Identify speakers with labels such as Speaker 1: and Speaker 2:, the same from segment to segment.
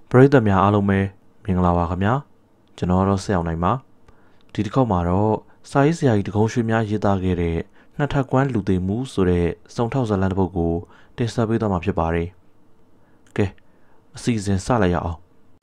Speaker 1: ပရိသတ်များအားလုံးပဲမင်္ဂလာပါခင်ဗျာကျွန်တော်တော့ဆက်အောင်နိုင်ပါဒီတစ်ခေါက်မှာတော့စာရေးဆရာကြီးတကုံးရွှေများရေးသားခဲ့တဲ့နှစ်ထပ်ကွမ်းလူသိမှုဆိုတဲ့စုံထောက်ဇာတ်လမ်းတစ်ပုဒ်ကိုတင်ဆက်ပေးသွားမှာဖြစ်ပါတယ်ကဲအစီအစဉ်စလိုက်ရအောင်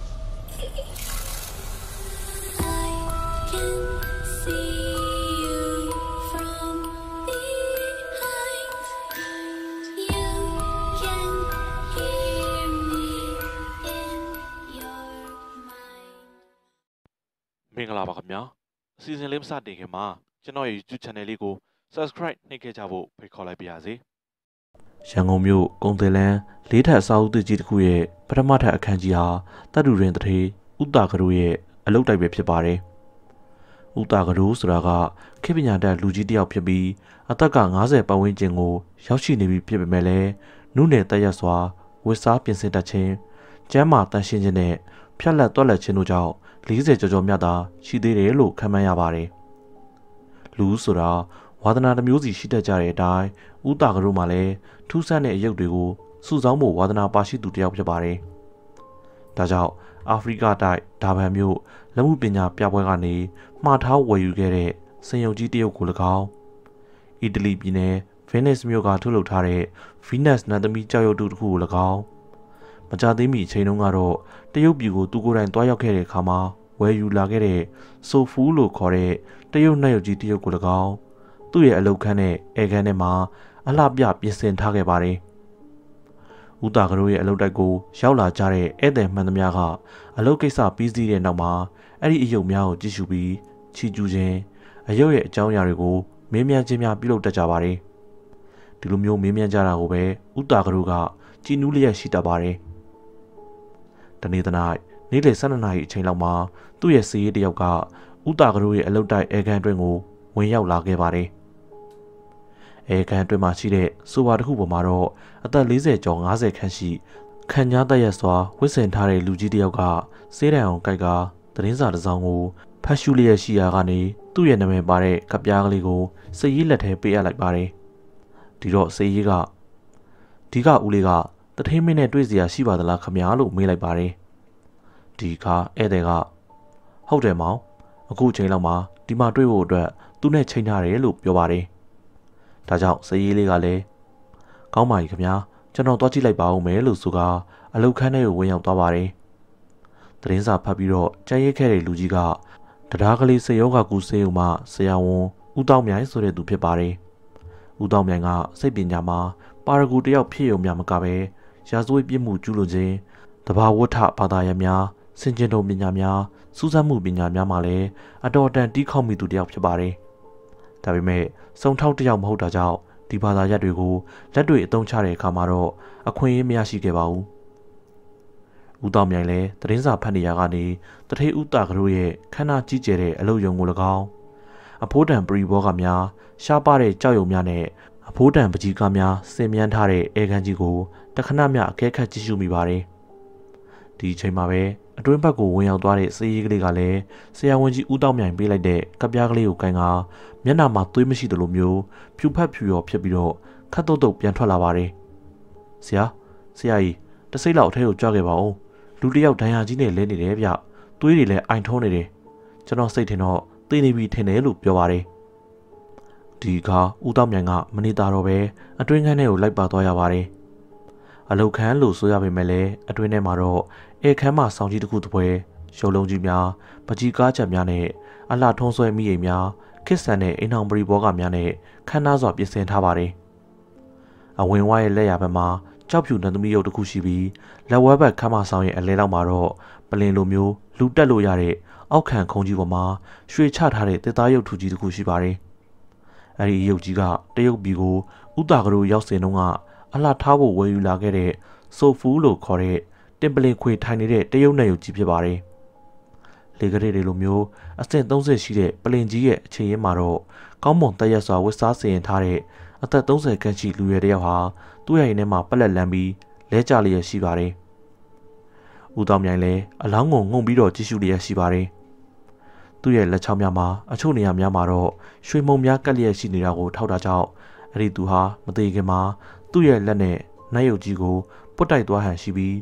Speaker 1: မင်္ဂလာပါခင်ဗျာအစီအစဉ်လေးမစတင်ခင်မှာကျွန်တော်ရဲ့ YouTube channel လေးကို subscribe နှိပ်ခဲ့ကြဖို့ဖိတ်ခေါ်လိုက်ပါရစေရန်ကုန်မြို့ကုန်တယ်လန်းလေးထပ်အစာအုပ်ကြီးတစ်ခုရဲ့ပထမထပ်အခန်းကြီးဟာတပ်တူရင်တထေးဥတာကရိုရဲ့အလုပ်တိုက်ပဲဖြစ်ပါတယ်ဥတာကရိုဆိုတာကခေပညာတတ်လူကြီးတစ်ယောက်ဖြစ်ပြီးအသက်က90ပတ်ဝန်းကျင်ကိုရောက်ရှိနေပြီဖြစ်ပေမဲ့လည်းနုနယ်တက်ရက်စွာဝတ်စားပြင်ဆင်တတ်ခြင်းကျမ်းမာတန်ရှင်းခြင်းနဲ့ဖြတ်လက်တွက်လက်ခြင်းတို့ကြောင့်40ကျော်ကျော်မြတ်သာရှိသေးတယ်လို့ခန့်မှန်းရပါတယ်လူဆိုတာဝါသနာတစ်မျိုးစီရှိတတ်ကြတဲ့အတိုင်းဥတာကရိုမှလည်းထူးဆန်းတဲ့အယုတ်တွေကိုစုဆောင်းဖို့ဝါသနာပါရှိသူတစ်ယောက်ဖြစ်ပါတယ်ဒါကြောင့်အာဖရိကတိုက်ဒါဗန်မြို့လက်မှုပညာပြပွဲကနေမှားထားဝယ်ယူခဲ့တဲ့စင်ယုံကြီးတရုတ်ကို၎င်းအီတလီပြည်နယ်ဗီနစ်မြို့ကထုတ်လုပ်ထားတဲ့ဗီနက်စ်နတ်သမီးကြောက်ရွံ့တူတစ်ခုကို၎င်းမကြသေးမီအချိန်တုန်းကတော့တရုတ်ပြည်ကိုသူကိုယ်တိုင်တွားရောက်ခဲ့တဲ့အခါမှာဝယ်ယူလာခဲ့တဲ့ဆိုဖူးလို့ခေါ်တဲ့တရုတ်နှက်ရုပ်ကြီးတရုတ်ကို၎င်းသူ့ရဲ့အလုပ်ခန်းနဲ့အဲခန်းထဲမှာအလှပြပြင်ဆင်ထားခဲ့ပါတယ်။ဦးတာကရိုရဲ့အလုပ်တိုက်ကိုရောက်လာကြတဲ့ဧည့်သည်မှန်သမျှကအလုပ်ကိစ္စပြီးစီးတဲ့နောက်မှာအဲ့ဒီအယုတ်များကိုကြည့်ရှုပြီးချီကျူးခြင်းအယုတ်ရဲ့အကြောင်းအရာတွေကိုမေးမြန်းခြင်းများပြုလုပ်တတ်ကြပါတယ်။ဒီလိုမျိုးမေးမြန်းကြတာကိုပဲဦးတာကရိုကကြည်နူးလျက်ရှိတတ်ပါတယ်။တနေ့တနေ့နေ့လယ်12နာရီအချိန်လောက်မှာသူ့ရဲ့စီးရဲတယောက်ကဦးတာကရိုရဲ့အလုပ်တိုက်အဲခန်းအတွင်းကိုဝင်ရောက်လာခဲ့ပါတယ်။အဲခန်းအတွင်းမှာရှိတဲ့ဆိုဖာတစ်ခုပေါ်မှာတော့အသက်40ကျော်50ခန့်ရှိခံညားတက်ရက်စွာဝစ်ဆင်ထားတဲ့လူကြီးတယောက်ကစေးတံအောင်ကြိုက်ကသတင်းစာတစ်စောင်ကိုဖတ်ရှုလျက်ရှိရာကနေသူ့ရဲ့နာမည်ပါတဲ့ကပြားကလေးကိုစေးရီးလက်ထဲပေးအပ်လိုက်ပါတယ်။ဒီတော့စေးရီးကဒီကဦးလေးကတထင်းမင်းနဲ့တွေ့စရာရှိပါသလားခမညာလို့မေးလိုက်ပါတယ်။ဒီခါဧည့်သည်ကဟုတ်တယ်မောင်အခုချိန်လောက်မှာဒီမှာတွေ့ဖို့အတွက်သူနဲ့ချိန်ထားတယ်လို့ပြောပါတယ်။ဒါကြောင့်စေးရီးလေးကလည်းကောင်းပါပြီခင်ဗျာကျွန်တော်သွားကြည့်လိုက်ပါဦးမယ်လို့ဆိုကအလုတ်ခန်းထဲကိုဝင်ရောက်သွားပါတယ်။သတင်းစာဖတ်ပြီးတော့ကြံ့ရိတ်ခဲ့တဲ့လူကြီးကတရားကလေးစေယောဂကူစေုံမှဆရာဝန်ဦးတောင်းမြိုင်ဆိုတဲ့သူဖြစ်ပါတယ်။ဦးတောင်းမြိုင်ကစိတ်ပညာမှာပါရဂူတယောက်ဖြစ်ုံများမကပဲရာဇဝတ်ပြစ်မှုကျူးလွန်ခြင်းတဘာဝဋ္ဌဘာသာရပ်များစင်ကျင်တုံပညာများစူးစမ်းမှုပညာများမှာလည်းအတော်တန်တီးခေါက်မိသူတယောက်ဖြစ်ပါတယ်။ဒါပေမဲ့စုံထောက်တယောက်မဟုတ်တာကြောင့်ဒီဘာသာရပ်တွေကိုလက်တွေ့အသုံးချတဲ့အခါမှာတော့အခွင့်အရေးမရရှိခဲ့ပါဘူး။ဦးတောင်မြိုင်လည်းသတင်းစာဖတ်နေရကနေတထေးဦးတာကရိုရဲ့ခန္ဓာကြီးကျယ်တဲ့အလုပ်ရုံကို၎င်းအဖိုးတန်ပရီဘောကများရှားပါတဲ့ကြောက်ရွံများနဲ့အဖိုးတန်ပကြီးကားများဆင်မြန်းထားတဲ့အဲခန်းကြီးကိုတခဏမျှအကဲခတ်ကြည့်ရှုမိပါတယ်။ဒီအချိန်မှာပဲအတွင်းဘက်ကိုဝင်ရောက်သွားတဲ့စေးရီးကလေးကလည်းဆရာဝန်ကြီးဦးတောင်မြိုင်ပေးလိုက်တဲ့ကပြားကလေးကိုကန်ကမျက်နှာမှာသွေးမရှိသလိုမျိုးဖြူဖက်ဖြူရောဖြစ်ပြီးတော့ခတ်တုတ်တုတ်ပြန်ထွက်လာပါတယ်။ဆရာကြီးတစိမ့်လောက်အထဲကိုကြွခဲ့ပါဦး။လူတစ်ယောက်ဒဏ်ရာကြီးနဲ့လဲနေတယ်ဗျ။သွေးတွေလည်းအိုင်ထုံးနေတယ်။ကျွန်တော်စိတ်ထင်တော့သေနေပြီထင်တယ်လို့ပြောပါတယ်။ဒီအခါဦးတောင်မြိုင်ကမနေတာတော့ပဲအတွင်းခန်းထဲကိုလိုက်ပါသွားရပါတယ်။အလုတ်ခန်းလို့ဆိုရပေမဲ့လည်းအတွင်းထဲမှာတော့ဧခန်းမှာဆောင်းကြီးတစ်ခုတစ်ပွဲရုံလုံးကြီးများပကြီးကားချက်များနဲ့အလှထုံးဆွဲမိအိမ်များခစ်ဆန်တဲ့အိမ်ထောင်ပရိဘောဂများနဲ့ခန်းသားစွာပြင်ဆင်ထားပါတယ်။အဝင်ဝါရဲ့လက်ရဘက်မှာကြောက်ဖြူနန်းသမီးရုပ်တစ်ခုရှိပြီးလက်ဝဲဘက်ခန်းမဆောင်ရဲ့အလဲလောက်မှာတော့ပလင်လိုမျိုးလူတက်လို့ရတဲ့အောက်ခံခုံကြီးပေါ်မှာရွှေချထားတဲ့တစ်သားရုပ်ထူကြီးတစ်ခုရှိပါတယ်။အဲဒီရုပ်ကြီးကတရုတ်ပြည်ကိုဥတာကရိုရောက်စဉ်တုန်းကအလှထားဖို့ဝယ်ယူလာခဲ့တဲ့ဆိုဖူးလို့ခေါ်တဲ့တင်ပလင်ခွေထိုင်နေတဲ့တရုတ်နယ်ရုပ်ကြီးဖြစ်ပါတယ်။လေကလေးတွေလိုမျိုးအဆင့်30ရှိတဲ့ပလင်ကြီးရဲ့အခြေရင်းမှာတော့ကောင်းမွန်တက်ရက်စွာဝတ်စားဆင်ရင်ထားတဲ့အသက်30ခန့်ရှိလူရွယ်တယောက်ဟာသူ့ရဲ့အိမ်ထဲမှာပက်လက်လန်းပြီးလဲကျလျက်ရှိပါတယ်။ဦးတောင်မြိုင်လည်းအလောင်းကိုငုံပြီးတော့ကြည့်ရှုလျက်ရှိပါတယ်။သူ့ရဲ့လက်ချောင်းများမှာအချို့နေရာများမှာတော့ရွှေမုံများကပ်လျက်ရှိနေတာကိုထောက်တာကြောင့်အဲ့ဒီသူဟာမသေးခင်မှာသူ့ရဲ့လက်နဲ့နတ်ရုပ်ကြီးကိုပုတ်တိုက်သွားဟန်ရှိပြီးသူ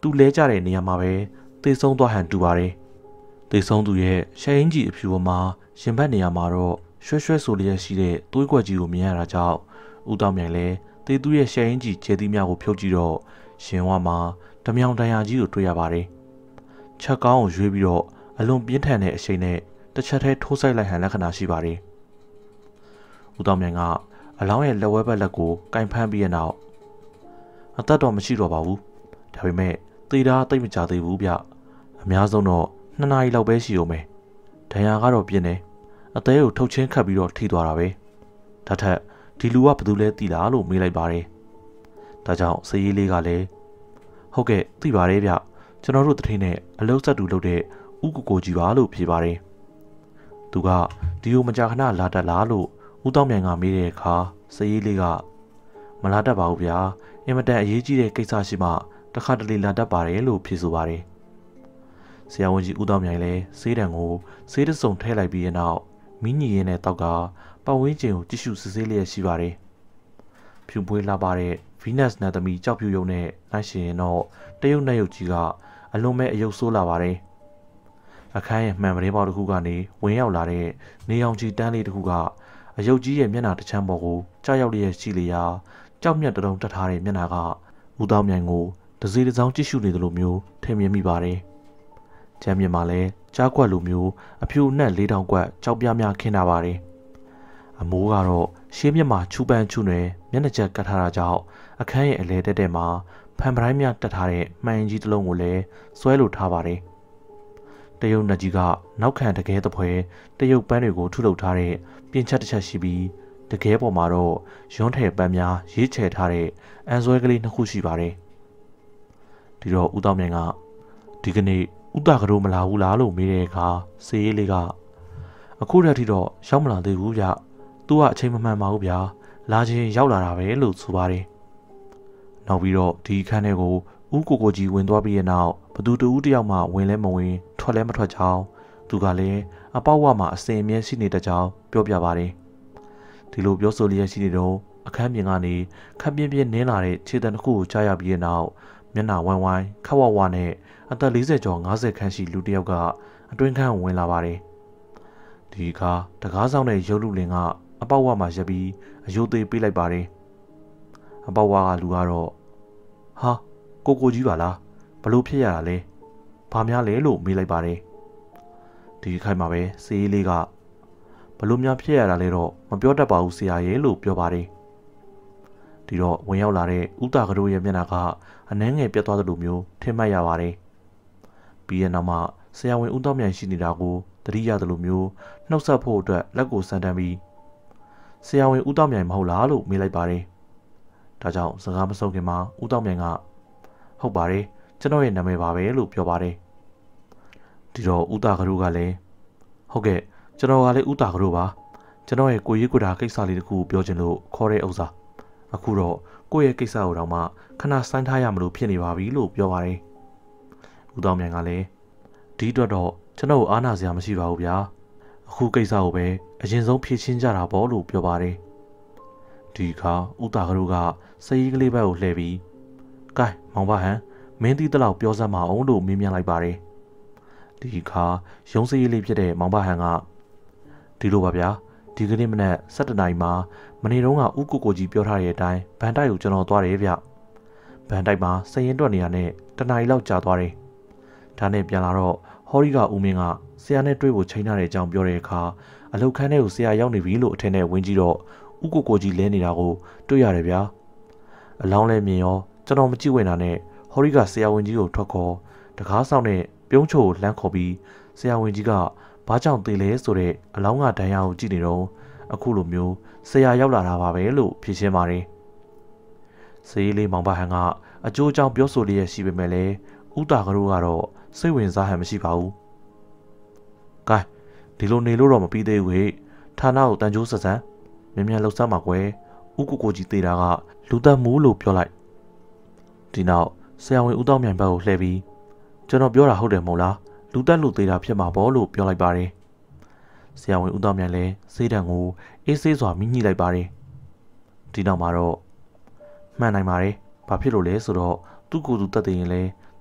Speaker 1: သူလဲကြတဲ့နေရာမှာပဲသေဆုံးသွားဟန်တူပါတယ်သေဆုံးသူရဲ့ရှယ်အင်းကြီးအဖြူပေါ်မှာရင်ဘတ်နေရာမှာတော့ရွှဲရွှဲဆိုလျက်ရှိတဲ့သွေးကွက်ကြီးကိုမြင်ရတာကြောင့်ဦးတောင်မြိုင်လည်းသေသူရဲ့ရှယ်အင်းကြီးကျဲသီးများကိုဖြုတ်ကြည့်တော့ရှင်ဝါမှာဓမြောင်တန်ရာကြီးကိုတွေ့ရပါတယ်ချက်ကောင်းကိုရွေးပြီးတော့အလွန်ပြင်းထန်တဲ့အရှိန်နဲ့တစ်ချက်တည်းထိုးဆိုင်လိုက်ဟန်လက္ခဏာရှိပါတယ်ဦးတောင်မြိုင်ကအလောင်းရဲ့လက်ဝဲဘက်လက်ကိုကင်ဖမ်းပြီးတဲ့နောက်အသက်တော့မရှိတော့ပါဘူးဒါပေမဲ့သေတာတိတ်မကြသေးဘူးဗျအများဆုံးတော့2 နာရီလောက်ပဲရှိအောင်မယ်ဒဏ်ရာကတော့ပြင်းတယ်အသေးကိုထုတ်ချင်းခတ်ပြီးတော့ထိသွားတာပဲဒါထက်ဒီလူကဘယ်သူလဲသိလားလို့မေးလိုက်ပါတယ်ဒါကြောင့်စရေးလေးကလည်းဟုတ်ကဲ့သိပါတယ်ဗျကျွန်တော်တို့တထင်းနဲ့အလုံးဆက်တူလုပ်တဲ့ဥကိုကိုကြီးပါလို့ဖြေပါတယ်သူကဒီကိုမကြာခဏလာတတ်လားလို့ဦးတောင်မြိုင်ကမေးတဲ့အခါစရေးလေးကမလာတတ်ပါဘူးဗျာအင်မတန်အရေးကြီးတဲ့ကိစ္စရှိမှတခါတလေလာတတ်ပါတယ်လို့ဖြေဆိုပါတယ်ဆရာဝန်ကြီးဦးတောင်မြိုင်လည်းဆေးတံကိုဆေးတစုံထည့်လိုက်ပြီးတဲ့နောက်မိညီရင်းနဲ့တောက်ကပတ်ဝန်းကျင်ကိုကြည့်ရှုစစ်ဆေးလျက်ရှိပါတယ်ဖြူပွေးလာပါတဲ့ Venus နဲ့သမီးကြောက်ဖြူရုံနဲ့နိုင်ရှင်ရင်တော့တရုတ်နဲ့ရုပ်ကြီးကအလွန်မဲ့အယုတ်ဆိုးလာပါတယ်အခန်းရဲ့မှန်ပရင်းပေါက်တစ်ခုကနေဝင်ရောက်လာတဲ့နေအောင်ကြီးတန်းလေးတစ်ခုကအယုတ်ကြီးရဲ့မျက်နှာတစ်ချမ်းပေါ်ကိုကြားရောက်လျက်ရှိလေရာကြောက်မြတ်တုံးတက်ထားတဲ့မျက်နှာကဦးတောင်မြိုင်ကိုတစေးတစ်စောင်းကြည့်ရှုနေသလိုမျိုးထင်မြင်မိပါတယ်ကျမ်းမြင်မှာလဲကြားကွက်လိုမျိုးအဖြူနဲ့4000ကွက်ကြောက်ပြားများခင်းတာပါတယ်အမိုးကတော့ရှေးမြက်မှာချူပန်းချူနယ်မျက်နှာချက်ကတ်ထားတာကြောင့်အခန်းရဲ့အလဲတက်မှာဖန်ပရိုင်းများတက်ထားတဲ့မှန်ကြီးတစ်လုံးကိုလည်းဆွဲလိုထားပါတယ်တရုတ်နတ်ကြီးကနောက်ခံတကဲတပွဲတရုတ်ပန်းတွေကိုထုလုပ်ထားတဲ့ပြင်ချက်တစ်ချက်ရှိပြီးတကဲပေါ်မှာတော့ရွန်းထည်ပန်းများရေးချယ်ထားတဲ့အန်ဆွဲကလေး2 ခုရှိပါတယ်ဒီတော့ဦးတောင်မြိုင်ကဒီကနေ့ဥတာကတို့မလာဘူးလားလို့မေးတဲ့အခါစေးရေးလေးကအခုတည်းထိတော့ရောက်မလာသေးဘူးဗျသူကအချိန်မမှန်ပါဘူးဗျာလာချင်းရောက်လာတာပဲလို့ဆိုပါတယ်နောက်ပြီးတော့ဒီခန်းထဲကိုဦးကိုကိုကြီးဝင်သွားပြီးတဲ့နောက်ဘသူတူဦးတယောက်မှဝင်လဲမဝင်ထွက်လဲမထွက်ကြောင်းသူကလည်းအပေါက်ဝမှာအစင်အမြဲရှိနေတဲ့ကြောင်းပြောပြပါတယ်ဒီလိုပြောဆိုလျက်ရှိနေတော့အခန်းပြင်ကနေခပ်ပြင်းပြင်းနင်းလာတဲ့ခြေတံတစ်ခုကိုကြားရပြီးတဲ့နောက်မျက်နှာဝိုင်းဝိုင်းခက်ဝဝနဲ့အသက်40ကျော်50ခန်းရှိလူတစ်ယောက်ကအတွင်းခန်းဝင်လာပါတယ်ဒီအခါတကားဆောင်တဲ့ရုပ်လူလင်ကအပေါက်ဝမှာရပ်ပြီးအယိုးသေးပေးလိုက်ပါတယ်အပေါက်ဝကလူကတော့ဟာကိုကိုကြီးပါလားဘလို့ဖြစ်ရတာလဲဘာများလဲလို့မေးလိုက်ပါတယ်ဒီခိုင်မှာပဲစေးလေးကဘလို့များဖြစ်ရတာလဲတော့မပြောတတ်ပါဘူးဆရာရဲ့လို့ပြောပါတယ်ဒီတော့ဝင်ရောက်လာတဲ့ဦးတာကတို့ရဲ့မျက်နှာကအနှဲငယ်ပြတ်သွားသလိုမျိုးထင်မှတ်ရပါတယ်ပြီးရနောက်မှဆရာဝန်ဦးတောင်မြိုင်ရှိနေတာကိုသတိရသလိုမျိုးနှုတ်ဆက်ဖို့အတွက်လက်ကိုစမ်းတမ်းပြီးဆရာဝန်ဦးတောင်မြိုင်မဟုတ်လားလို့မေးလိုက်ပါတယ်ဒါကြောင့်စကားမဆုံးခင်မှာဦးတောင်မြိုင်ကဟုတ်ပါတယ်ကျွန်တော်ရဲ့နာမည်ပါပဲလို့ပြောပါတယ်ဒီတော့ဦးတာကတို့ကလည်းဟုတ်ကဲ့ကျွန်တော်ကလည်းဦးတာကတို့ပါကျွန်တော်ရဲ့ကိုရေးကိုတာကိစ္စလေးတခုပြောချင်လို့ခေါ်တဲ့ဥစ္စာအခုတော့ကိုယ့်ရဲ့ကိစ္စကိုတော့မှခဏဆိုင်းထားရမလို့ဖြစ်နေပါပြီလို့ပြောပါတယ်ဦးတောင်မြိုင်ကလည်းဒီအတွက်တော့ကျွန်တော်အားနာစရာမရှိပါဘူးဗျာအခုကိစ္စကိုပဲအရင်ဆုံးဖြေရှင်းကြတာပေါ့လို့ပြောပါတယ်ဒီအခါဦးတာကတို့ကစရီးကလေးဘက်ကိုလှည့်ပြီးကဲမောင်ဘဟန်မင်းတီးတလောက်ပြောစမ်းမအောင်လို့မေးမြန်းလိုက်ပါတယ်ဒီအခါရုံးစရီးလေးဖြစ်တဲ့မောင်ဘဟန်ကဒီလိုပါဗျာဒီကနေ့မနက်7 နာရီမှာမနေ့တုန်းကဦးကိုကိုကြီးပြောထားတဲ့အတိုင်းဗန်တိုက်ကိုကျွန်တော်သွားတယ်ဗျဗန်တိုက်မှာစရင်တွက်နေရတဲ့တနာရီလောက်ကြာသွားတယ်ဒါနဲ့ပြန်လာတော့ဟော်ရီကဦးမင်းကဆရာနဲ့တွေ့ဖို့ချိန်ထားတဲ့အကြောင်းပြောတဲ့အခါအလုတ်ခန်းထဲကိုဆရာရောက်နေပြီလို့အထင်နဲ့ဝင်ကြည့်တော့ဦးကိုကိုကြီးလဲနေတာကိုတွေ့ရတယ်ဗျာအလောင်းလဲမြင်ရောကျွန်တော်မကြည့်ဝင်တာနဲ့ဟော်ရီကဆရာဝန်ကြီးကိုထွက်ခေါ်တကားဆောင်နဲ့ပြုံးချိုလှမ်းခေါ်ပြီးဆရာဝန်ကြီးကဘာကြောင့်သေလဲဆိုတဲ့အလောင်းကဒဏ်ရာကိုကြည့်နေတော့အခုလိုမျိုးဆရာရောက်လာတာပါပဲလို့ဖြေရှင်းပါတယ်စေးလေးမောင်ဘဟန်ကအကျိုးအကြောင်းပြောဆိုလျက်ရှိပေမဲ့လည်းဦးတာကတို့ကတော့စိတ်ဝင်စားဟန်မရှိပါဘူးကဲဒီလိုနေလို့တော့မပြီးသေးဘူးဟဲ့ဌာနကိုတန်ကြိုးဆက်ဆန်းမြန်မြန်လှုပ်ရှားမှာကွယ်ဦးကိုကိုကြီးသေးတာကလူသက်မှုလို့ပြောလိုက်ဒီနောက်ဆရာဝန်ဦးတောင်မြိုင်ဘက်ကိုလှည့်ပြီးကျွန်တော်ပြောတာဟုတ်တယ်မဟုတ်လားလူသက်လူသေးတာဖြစ်မှာပေါ့လို့ပြောလိုက်ပါတယ်ဆရာဝန်ဦးတောင်မြိုင်လည်းစေးတံကိုအေးဆေးစွာမိညှိလိုက်ပါတယ်ဒီနောက်မှာတော့မှန်နိုင်ပါတယ်ဘာဖြစ်လို့လဲဆိုတော့သူ့ကိုယ်သူတက်သေးရင်လည်း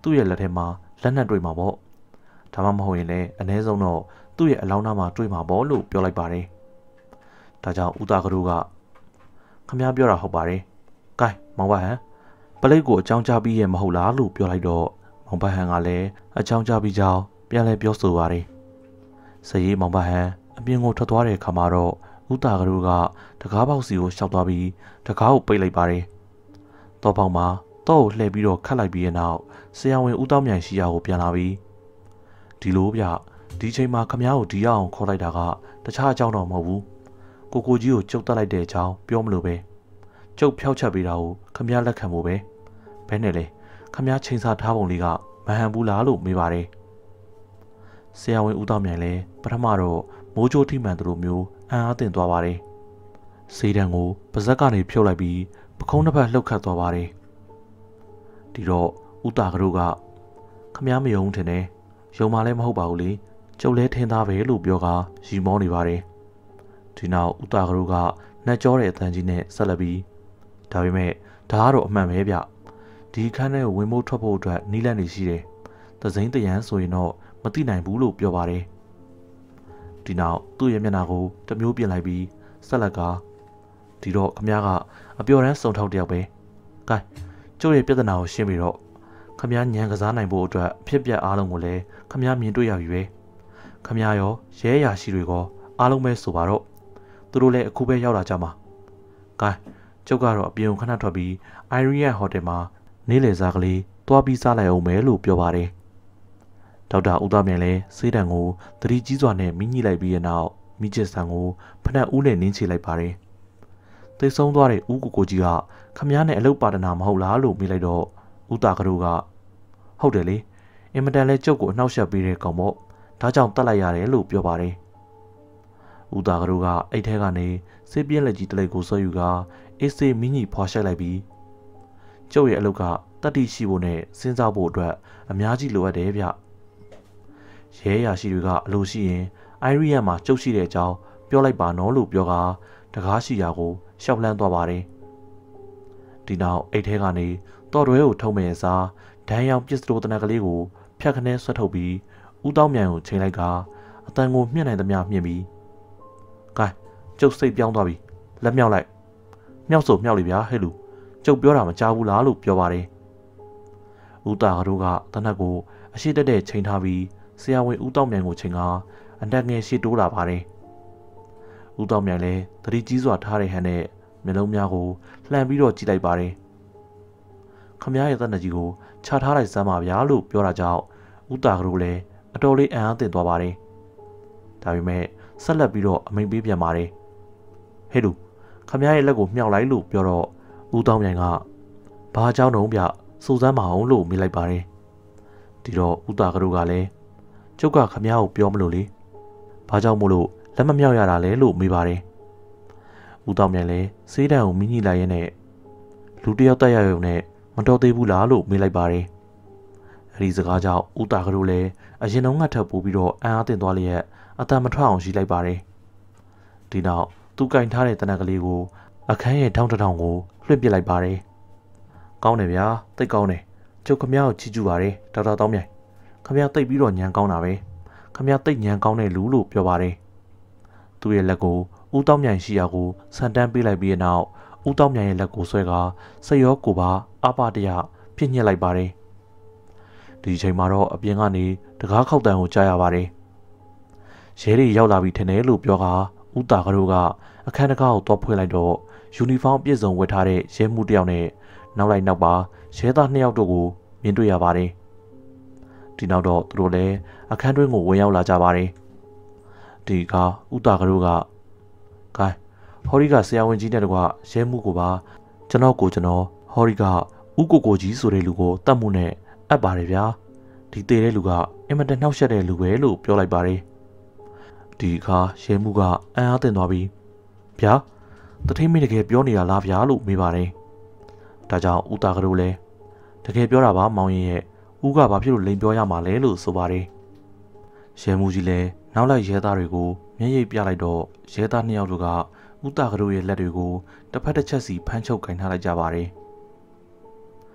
Speaker 1: သူ့ရဲ့လက်ထဲမှာလက်နက်တွေ့မှာပေါ့ဒါမှမဟုတ်ရင်လည်းအနည်းဆုံးတော့သူ့ရဲ့အလောင်းသားမှာတွေ့မှာပေါ့လို့ပြောလိုက်ပါတယ်ဒါကြောင့်ဦးသားကတို့ကခမည်းပြောတာဟုတ်ပါတယ်ကဲမောင်ဘဟန်ပလိတ်ကိုအကြောင်းကြားပြီးရဲ့မဟုတ်လားလို့ပြောလိုက်တော့မောင်ဘဟန်ကလည်းအကြောင်းကြားပြီးကြောင်းပြန်လဲပြောဆိုပါတယ်စရေးမောင်ဘဟန်အပြင်ကိုထွက်သွားတဲ့အခါမှာတော့ဦးသားကတို့ကတကားပေါက်စီကိုရှောက်သွားပြီးတကားကိုပိတ်လိုက်ပါတယ်တော့ပေါက်မှာတော့ကိုလှည့်ပြီးတော့ခတ်လိုက်ပြီးတဲ့နောက်ဆရာဝန်ဦးတောင်းမြိုင်ရှိရာကိုပြန်လာပြီးဒီလိုဗျဒီချိန်မှာခမည်းကိုဒီအောင်ခေါ်လိုက်တာကတခြားအကြောင်းတော့မဟုတ်ဘူးကိုကြီးကိုကျုပ်တက်လိုက်တဲ့အကြောင်းပြောမလို့ပဲကျုပ်ဖျောက်ချက်ပေးတာကိုခမည်းလက်ခံဖို့ပဲဘဲနဲ့လေခမည်းချိန်စာထားပုံလေးကမဟန်ဘူးလားလို့မေးပါတယ်ဆရာဝန်ဦးတောင်းမြိုင်လည်းပထမတော့မိုးချိုးထိမှန်သူလိုမျိုးအံ့အားသင့်သွားပါတယ်စေးတံကိုပါဇက်ကနေဖြုတ်လိုက်ပြီးပခုံးတစ်ဖက်လှုပ်ခတ်သွားပါတယ်ဒီတော့ဦးတာကတို့ကခမည်းမယုံထင်တယ်ယုံမှလည်းမဟုတ်ပါဘူးလေကျုပ်လဲထင်သားပဲလို့ပြောကရီမောနေပါတယ်ဒီနောက်ဦးတာကတို့ကနှက်ကြောတဲ့အတန်ကြီးနဲ့ဆက်လက်ပြီးဒါပေမဲ့ဒါကတော့အမှန်ပဲဗျဒီခန်းထဲကိုဝင်မို့ထွက်ဖို့အတွက်နီးလန့်နေရှိတယ်သစိမ်းတရန်ဆိုရင်တော့မသိနိုင်ဘူးလို့ပြောပါတယ်ဒီနောက်သူ့ရဲ့မျက်နှာကိုတမျိုးပြင်လိုက်ပြီးဆက်လက်ကဒီတော့ခမည်းကအပျော်တမ်းစုံထောက်တယောက်ပဲကဲကျုပ်ရဲ့ပြဿနာကိုရှင်းပြီးတော့ခမည်းညံကစားနိုင်ဖို့အတွက်အဖြစ်ပြက်အားလုံးကိုလည်းခမည်းမြင်တွေ့ရပြီပဲခမည်းရောရဲရာရှိတွေကောအားလုံးပဲဆိုပါတော့သူတို့လည်းအခုပဲရောက်လာကြမှာကဲကျုပ်ကတော့အပြင်ကိုခဏထွက်ပြီးအိုင်ရီယန်ဟိုတယ်မှာနေ့လယ်စားကလေးသွားပြီးစားလိုက်အောင်မယ်လို့ပြောပါတယ်ဒေါက်တာဦးသားမြင်လည်းစေးတံကိုသတိကြီးစွာနဲ့မိညှိလိုက်ပြီးတဲ့နောက်မိချစ်ဆန်ကိုဖနက်ဦးနဲ့နင်းချလိုက်ပါတယ်သိဆုံးသွားတဲ့ဦးကိုကြီးကခမည်းနဲ့အလုပ်ပါတနာမဟုတ်လားလို့မေးလိုက်တော့ဦးတာကတို့ကဟုတ်တယ်လေအင်မတန်လဲကျုပ်ကိုအနှောက်အယှက်ပေးတဲ့ကောင်ပေါ့ဒါကြောင့်တတ်လိုက်ရတယ်လို့ပြောပါတယ်ဦးတာကတို့ကအိတ်ထဲကနေစေးပြင်းလက်ကြီးတစ်လက်ကိုဆွဲယူကအေးစေးမိညှိဖွာရှိုက်လိုက်ပြီးကျုပ်ရဲ့အလုပ်ကတတ်တိရှိဖို့နဲ့စဉ်းစားဖို့အတွက်အများကြီးလိုအပ်တယ်ဗျရဲရာရှိတွေကအလိုရှိရင်အိုင်ရီယန်မှာကျုပ်ရှိတဲ့အကြောင်းပြောလိုက်ပါနော်လို့ပြောကတကားရှိရာကိုရှောက်လန်းသွားပါတယ်ဒီနောက်အိတ်ထဲကနေတော်တွဲကိုထုံးမဲ့အစားဒန်းရောင်ပစ္စတိုတနက်ကလေးကိုဖြတ်ခနဲဆွတ်ထုတ်ပြီးဦးတောင်းမြိုင်ကိုချိန်လိုက်ကအတန်ကိုမြင့်နိုင်သမျှမြင့်ပြီးကဲကျုပ်စိတ်ပြောင်းသွားပြီလက်မြောက်လိုက်မြောက်ဆိုမြောက်လိဗျာဟဲ့လူကျုပ်ပြောတာမကြားဘူးလားလို့ပြောပါတယ်ဦးတာတို့ကတနက်ကိုအရှိတက်တဲ့ချိန်ထားပြီးဆရာဝန်ဦးတောင်းမြိုင်ကိုချိန်ကအတက်ငယ်ရှေ့တိုးလာပါတယ်ဦးတောင်းမြိုင်လည်းသတိကြီးစွာထားတဲ့ဟန်နဲ့မျက်လုံးများကိုလှမ်းပြီးတော့ကြည့်လိုက်ပါတယ်ခမည်းရဲ့သက်နကြီးကိုခြာထားလိုက်စမ်းပါဗျာလို့ပြောတာကြောင့်ဦးတာကတို့လည်းအတော်လေးအံ့အားသင့်သွားပါတယ်ဒါပေမဲ့ဆက်လက်ပြီးတော့အမိန်ပေးပြန်ပါတယ်ဟဲ့လူခမည်းရဲ့လက်ကိုမြှောက်လိုက်လို့ပြောတော့ဦးတောင်းမြိုင်ကဘာအကြောင်းတုံးဗျစူစမ်းမအောင်လို့မေးလိုက်ပါတယ်ဒီတော့ဦးတာကတို့ကလည်းကျုပ်ကခမည်းကိုပြောမလို့လေဘာကြောင့်မို့လို့လက်မမြောက်ရတာလဲလို့မေးပါတယ်ဦးတောင်းမြိုင်လည်းစေးတံကိုမိညှိလိုက်ရင်းနဲ့လူတယောက်တက်ရရုံနဲ့မတော်သေးဘူးလားလို့မေးလိုက်ပါတယ်အဲဒီစကားကြောင့်ဦးတာကတို့လည်းအရင်တော့ငတ်ထပ်ပို့ပြီးတော့အံ့အားသင့်သွားလျက်အတန်မထွက်အောင်ရှိလိုက်ပါတယ်ဒီနောက်သူကင်ထားတဲ့တနက်ကလေးကိုအခန်းရဲ့ထောင်းထောင်ကိုလွှင့်ပစ်လိုက်ပါတယ်ကောင်းတယ်ဗျာတိတ်ကောင်းတယ်ကျုပ်ခမည်းကိုချီးကျူးပါတယ်ဒေါက်တာတောင်းမြိုင်ခမည်းတိတ်ပြီးတော့ညံကောင်းတာပဲခမည်းတိတ်ညံကောင်းတဲ့လူလို့ပြောပါတယ်သူ့ရဲ့လက်ကိုဦးတောင်းမြိုင်ရှိရာကိုဆန်တန်းပေးလိုက်ပြီးတဲ့နောက်ဦးတောင်းမြိုင်ရဲ့လက်ကိုဆွဲကစိတ်ရောကိုပါအပတရပြစ်ညက်လိုက်ပါတယ်ဒီချိန်မှာတော့အပြင်ကနေတကားခောက်တန်ကိုကြားရပါတယ်ရဲတွေရောက်လာပြီထင်တယ်လို့ပြောကဦးတာကတို့ကအခန်းတကားကိုတော့ဖွင့်လိုက်တော့ယူနီဖောင်းပြည့်စုံဝတ်ထားတဲ့ရဲမှုတစ်ယောက်နဲ့နောက်လိုက်နောက်ပါရဲသား2ယောက်တို့ကိုမြင်တွေ့ရပါတယ်ဒီနောက်တော့သူတို့လည်းအခန်းတွင်းကိုဝင်ရောက်လာကြပါတယ်ဒီကဦးတာကတို့ကဂိုင်းဟော်ရီကဆရာဝန်ကြီးနဲ့တကွရဲမှုကိုပါကျွန်တော်ဟော်ရီကဦးကိုကြီးဆိုတဲ့လူကိုတတ်မှုနဲ့အပ်ပါတယ်ဗျာဒီတေတဲ့လူကအင်မတန်နှောက်ယှက်တဲ့လူပဲလို့ပြောလိုက်ပါတယ်ဒီအခါရဲမှုကအံ့အားသင့်သွားပြီးဗျာတထိန်မင်းတကယ်ပြောနေတာလားဗျာလို့မေးပါတယ်ဒါကြောင့်ဦးတာကတို့လည်းတကယ်ပြောတာပါမောင်ရင်ရဲ့ဦးကဘာဖြစ်လို့လိန်ပြောရမှာလဲလို့ဆိုပါတယ်ရဲမှုကြီးလည်းနောက်လိုက်ရဲသားတွေကိုမျက်ရည်ပြလိုက်တော့ရဲသား2ယောက်တို့ကဦးတာကတို့ရဲ့လက်တွေကိုတစ်ဖက်တစ်ချက်စီဖမ်းချုပ်ကင်ထားလိုက်ကြပါတယ်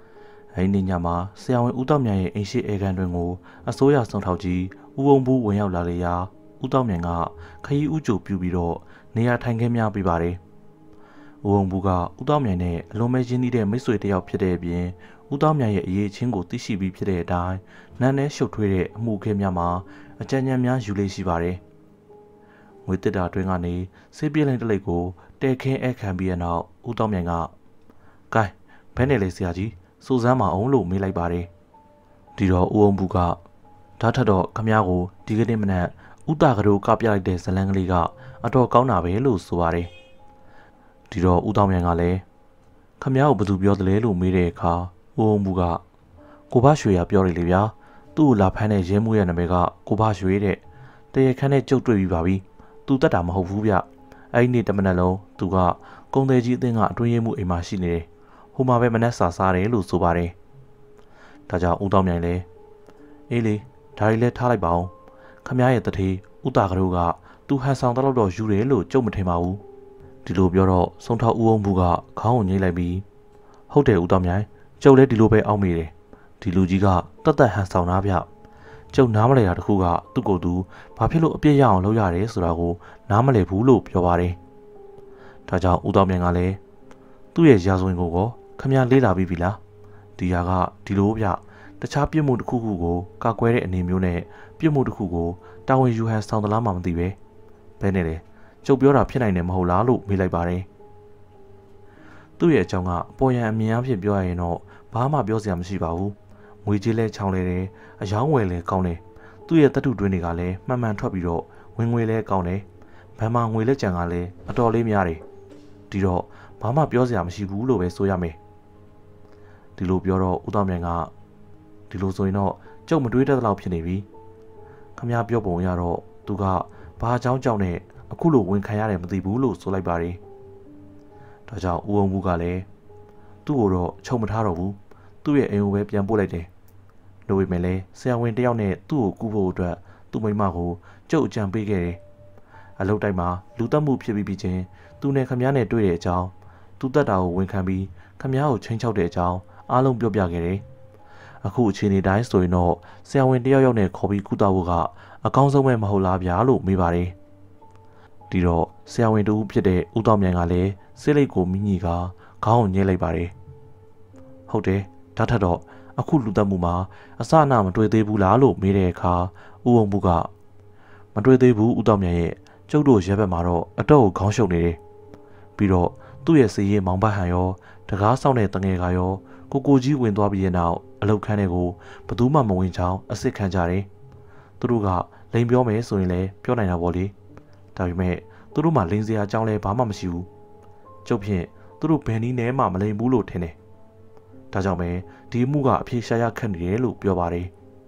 Speaker 1: အဲ့ဒီညမှာဆရာဝန်ဦးတောက်မြန်ရဲ့အိမ်ရှိအေကန်တွင်ကိုအစိုးရဆောင်ထောက်ကြီးဦးဝုံဘူးဝင်ရောက်လာလေရာဦးတောက်မြန်ကခရီးဦးကြိုပြုပြီးတော့နေရာထိုင်ခင်းများပေးပါတယ်။ဦးဝုံဘူးကဦးတောက်မြန်နဲ့အလုံးမဲချင်းနှီးတဲ့မိတ်ဆွေတစ်ယောက်ဖြစ်တဲ့အပြင်ဦးတောက်မြန်ရဲ့အရေးချင်းကိုသိရှိပြီးဖြစ်တဲ့အတိုင်းနန်းနဲ့ရှုပ်ထွေးတဲ့အမှုအခင်းများမှာအကြံဉာဏ်များယူလေးရှိပါတယ်။ငွေတစ်တာတွင်ကနေဆေးပြင်းလင်းတလိပ်ကိုတဲခင်းအခမ်းပြီးတဲ့နောက်ဦးတောက်မြန်ကကဲဘဲနဲ့လေဆရာကြီးစူဇမ်းမအောင်လို့မေးလိုက်ပါတယ်။ဒီတော့ဦးဝုံဘူးကဓာတ်ထက်တော့ခမ ्या ကိုဒီကနေ့မနက်ဥတာကတို့ကပြလိုက်တဲ့ဇလန်းကလေးကအတော်ကောင်းတာပဲလို့ဆိုပါတယ်။ဒီတော့ဦးတောင်မြန်ကလည်းခမ ्या ကိုဘယ်သူပြောသလဲလို့မေးတဲ့အခါဦးဝုံဘူးကကိုဘရွှေရပြောတယ်လေဗျာ။သူ့ကိုလာဖမ်းတဲ့ရဲမှုရဲ့နာမည်ကကိုဘရွှေတဲ့တရခန်းနဲ့ကြုတ်တွေ့ပြီးပါပြီ။သူတတ်တာမဟုတ်ဘူးဗျ။အဲ့ဒီနေ့တမနက်လုံးသူကကုံသေးကြီးအသင်းကအတွင်းရဲမှုအိမ်မှာရှိနေတယ်။ဟိုမှာပဲမနက်စာစားတယ်လို့ဆိုပါတယ်။ဒါကြောင့်ဦးတောင်မြန်လည်းအေးလေဒါရီလည်းထားလိုက်ပါအောင်ခမ ्या ရဲ့တထေးဥတာကတို့ကသူဟန်ဆောင်တလောက်တော့ယူတယ်လို့ကြုံမထင်ပါဘူးဒီလိုပြောတော့စုံထောက်ဦးအောင်ဘူးကခေါင်းကိုညှိလိုက်ပြီးဟုတ်တယ်ဦးတောင်မြိုင်ကျုပ်လည်းဒီလိုပဲအောက်မိတယ်ဒီလူကြီးကတတ်တတ်ဟန်ဆောင်သားဗျကျုပ်နားမလဲတာတခုကသူ့ကိုယ်သူဘာဖြစ်လို့အပြစ်ရအောင်လုပ်ရတယ်ဆိုတာကိုနားမလဲဘူးလို့ပြောပါတယ်ဒါကြောင့်ဦးတောင်မြိုင်ကလည်းသူ့ရဲ့ရာဇဝင်ကိုခမ ्या လေးလာပြီးပြီလားဒီဟာကဒီလိုဗျတခြားပြစ်မှုတစ်ခုခုကိုကာကွယ်တဲ့အနေမျိုးနဲ့ပြစ်မှုတစ်ခုကိုတာဝန်ယူဟန်ဆောင်သလားမှမသိပဲဘယ်နဲ့လဲကျုပ်ပြောတာဖြစ်နိုင်တယ်မဟုတ်လားလို့မေးလိုက်ပါတယ်သူ့ရဲ့အကြောင်းကအပေါ်ယံအမြင်အဖြစ်ပြောရရင်တော့ဘာမှပြောစရာမရှိပါဘူးငွေကြေးလဲချောင်းလဲတယ်အယောင်းဝယ်လဲကောင်းတယ်သူ့ရဲ့တတုတွင်းတွေကလည်းမှန်မှန်ထွက်ပြီးတော့ဝင်ငွေလဲကောင်းတယ်ဘန်မှာငွေလက်ကြံကလည်းအတော်လေးများတယ်ဒီတော့ဘာမှပြောစရာမရှိဘူးလို့ပဲဆိုရမယ်ဒီလိုပြောတော့ဦးတော်မြန်ကဒီလိုဆိုရင်တော့ကျုပ်မတွေးတတ်တဲ့လောက်ဖြစ်နေပြီခမ ्या ပြောပုံရတော့သူကဘာအကြောင်းကြောင့်နဲ့အခုလိုဝင်ခံရတယ်မသိဘူးလို့ဆိုလိုက်ပါတယ်ဒါကြောင့်ဦးအောင်ဘူးကလည်းသူ့ကိုတော့ချုပ်မထားတော့ဘူးသူ့ရဲ့အိမ်ကိုပဲပြန်ပို့လိုက်တယ်လို့ပေမဲ့လည်းဆရာဝန်တယောက်နဲ့သူ့ကိုကူဖို့အတွက်သူ့မိမကိုကျုပ်အကြံပေးခဲ့တယ်အလုပ်တိုင်းမှာလူတက်မှုဖြစ်ပြီးချင်းသူနဲ့ခမ ्या နဲ့တွေ့တဲ့အကြောင်းသူတက်တာကိုဝန်ခံပြီးခမ ्या ကိုချင်းချောက်တဲ့အကြောင်းအားလုံးပြောပြခဲ့တယ်အခုအချိန်တိုင်းဆိုရင်တော့ဆရာဝန်တယောက်နဲ့ခေါ်ပြီးကုသဖို့ကအကောင်းဆုံးပဲမဟုတ်လားဗျာလို့မေးပါတယ်ဒီတော့ဆရာဝန်တူဖြစ်တဲ့ဦးတောင်မြန်ကလည်းစိတ်လိတ်ကိုမိညီကခေါင်းကိုညှိလိုက်ပါတယ်ဟုတ်တယ်ဒါထက်တော့အခုလူသက်မှုမှာအစအနမတွေ့သေးဘူးလားလို့မေးတဲ့အခါဦးဝုံဘူးကမတွေ့သေးဘူးဦးတောင်မြန်ရဲ့ကျုပ်တို့ရဲဘက်မှာတော့အတော့ကိုခေါင်းရှုပ်နေတယ်ပြီးတော့သူ့ရဲ့စီရင်မောင်ဘတ်ဟန်ရောတကားဆောင်တဲ့တငယ်ကရောကိုကြီးဝင်သွားပြီးတဲ့နောက်အလုတ်ခန်းတွေကိုဘသူမှမဝင်ချောင်းအစ်စ်ခံကြတယ်သူတို့ကလိန်ပြောမယ်ဆိုရင်လည်းပြောနိုင်တာပေါ့လေဒါပေမဲ့သူတို့မှလိန်စရာအကြောင်းလည်းဘာမှမရှိဘူးကျုပ်ဖြင့်သူတို့ဘယ်နည်းနဲ့မှမလိန်ဘူးလို့ထင်တယ်ဒါကြောင့်ပဲဒီမှုကအဖြေရှာရခက်နေတယ်လို့ပြောပါတယ်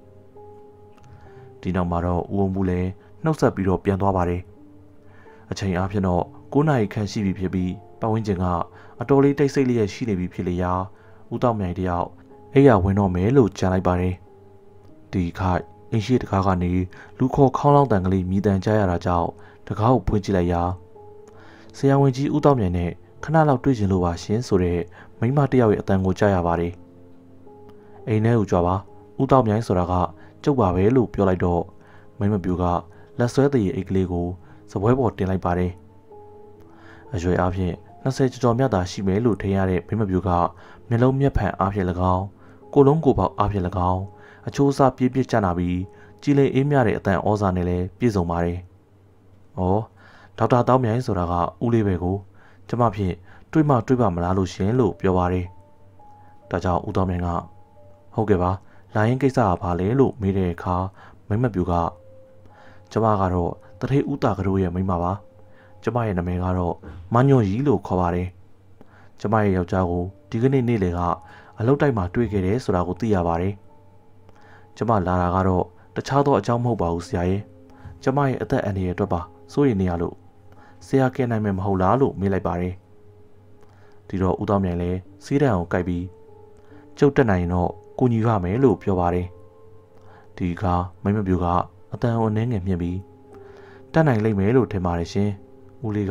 Speaker 1: ဒီနောက်မှာတော့ဦးဝုံဘူးလည်းနှုတ်ဆက်ပြီးတော့ပြန်သွားပါတယ်အချိန်အားဖြင့်တော့9နာရီခန့်ရှိပြီဖြစ်ပြီးပတ်ဝန်းကျင်ကအတော်လေးတိတ်ဆိတ်လျက်ရှိနေပြီဖြစ်လေရာဦးတောင်မြိုင်တယောက်အိယာဝင်တော့မယ်လို့ကြံလိုက်ပါတယ်ဒီခိုက်အင်းရှိတကားကနေလူခေါ်ခေါင်းလောင်းတန်ကလေးမြည်တမ်းကြရတာကြောင့်တကားကိုဖွင့်ကြည့်လိုက်ရာဆရာဝန်ကြီးဦးတောင်မြိုင်နဲ့ခဏလောက်တွေ့ချင်လို့ပါရှင်ဆိုတဲ့မိန်းမတယောက်ရဲ့အတန်ကိုကြားရပါတယ်အိမ်ထဲကိုကြွားပါဦးတောင်မြိုင်ဆိုတာကကျုပ်ပါပဲလို့ပြောလိုက်တော့မိန်းမပြူကလက်ဆွဲတရည်အိတ်ကလေးကိုစပွဲပေါ်တင်လိုက်ပါတယ်အရွယ်အားဖြင့်20ကျော်မြတ်သာရှိမယ်လို့ထင်ရတဲ့မိမပြူကမျက်လုံးမျက်ဖန်အားဖြင့်၎င်းကိုလုံးကိုပေါက်အားဖြင့်၎င်းအချိုးအစားပြည့်ပြည့်ကျနာပြီးကြည်လင်အေးမြတဲ့အတန်ဩဇာနဲ့လည်းပြည့်စုံပါတယ်။ဩဒေါက်တာတောင်းမြိုင်ဆိုတာကဦးလေးပဲကိုကျမဖြင့်တွေးမှတွေးပါမလားလို့ရှင်လို့ပြောပါတယ်။ဒါကြောင့်ဦးတောင်းမြိုင်ကဟုတ်ကဲ့ပါလာရင်ကိစ္စကဘာလဲလို့မေးတဲ့အခါမိမပြူကကျမကတော့တထေးဦးတာကတို့ရဲ့မိမပါကျမရဲ့နာမည်ကတော့မညွန့်ကြီးလို့ခေါ်ပါတယ်ကျမရဲ့ယောက်ျားကိုဒီကနေ့နေ့လယ်ကအလုပ်တိုက်မှာတွေ့ခဲ့တယ်ဆိုတာကိုသိရပါတယ်ကျမလာတာကတော့တခြားသောအကြောင်းမဟုတ်ပါဘူးဆရာရဲ့ကျမရဲ့အသက်အန္တရာယ်အတွက်ပါစိုးရိမ်နေရလို့ဆရာကဲနိုင်မယ်မဟုတ်လားလို့မေးလိုက်ပါတယ်ဒီတော့ဦးတော်မြိုင်လည်းစီးတံအောင်ကြိုက်ပြီးကျုပ်တက်နိုင်ရင်တော့ကိုညီရမယ်လို့ပြောပါတယ်ဒီအခါမိမပြူကအတန်အနှဲငယ်မြင့်ပြီးတက်နိုင်လိမ့်မယ်လို့ထင်ပါတယ်ရှင်ဦးလေးက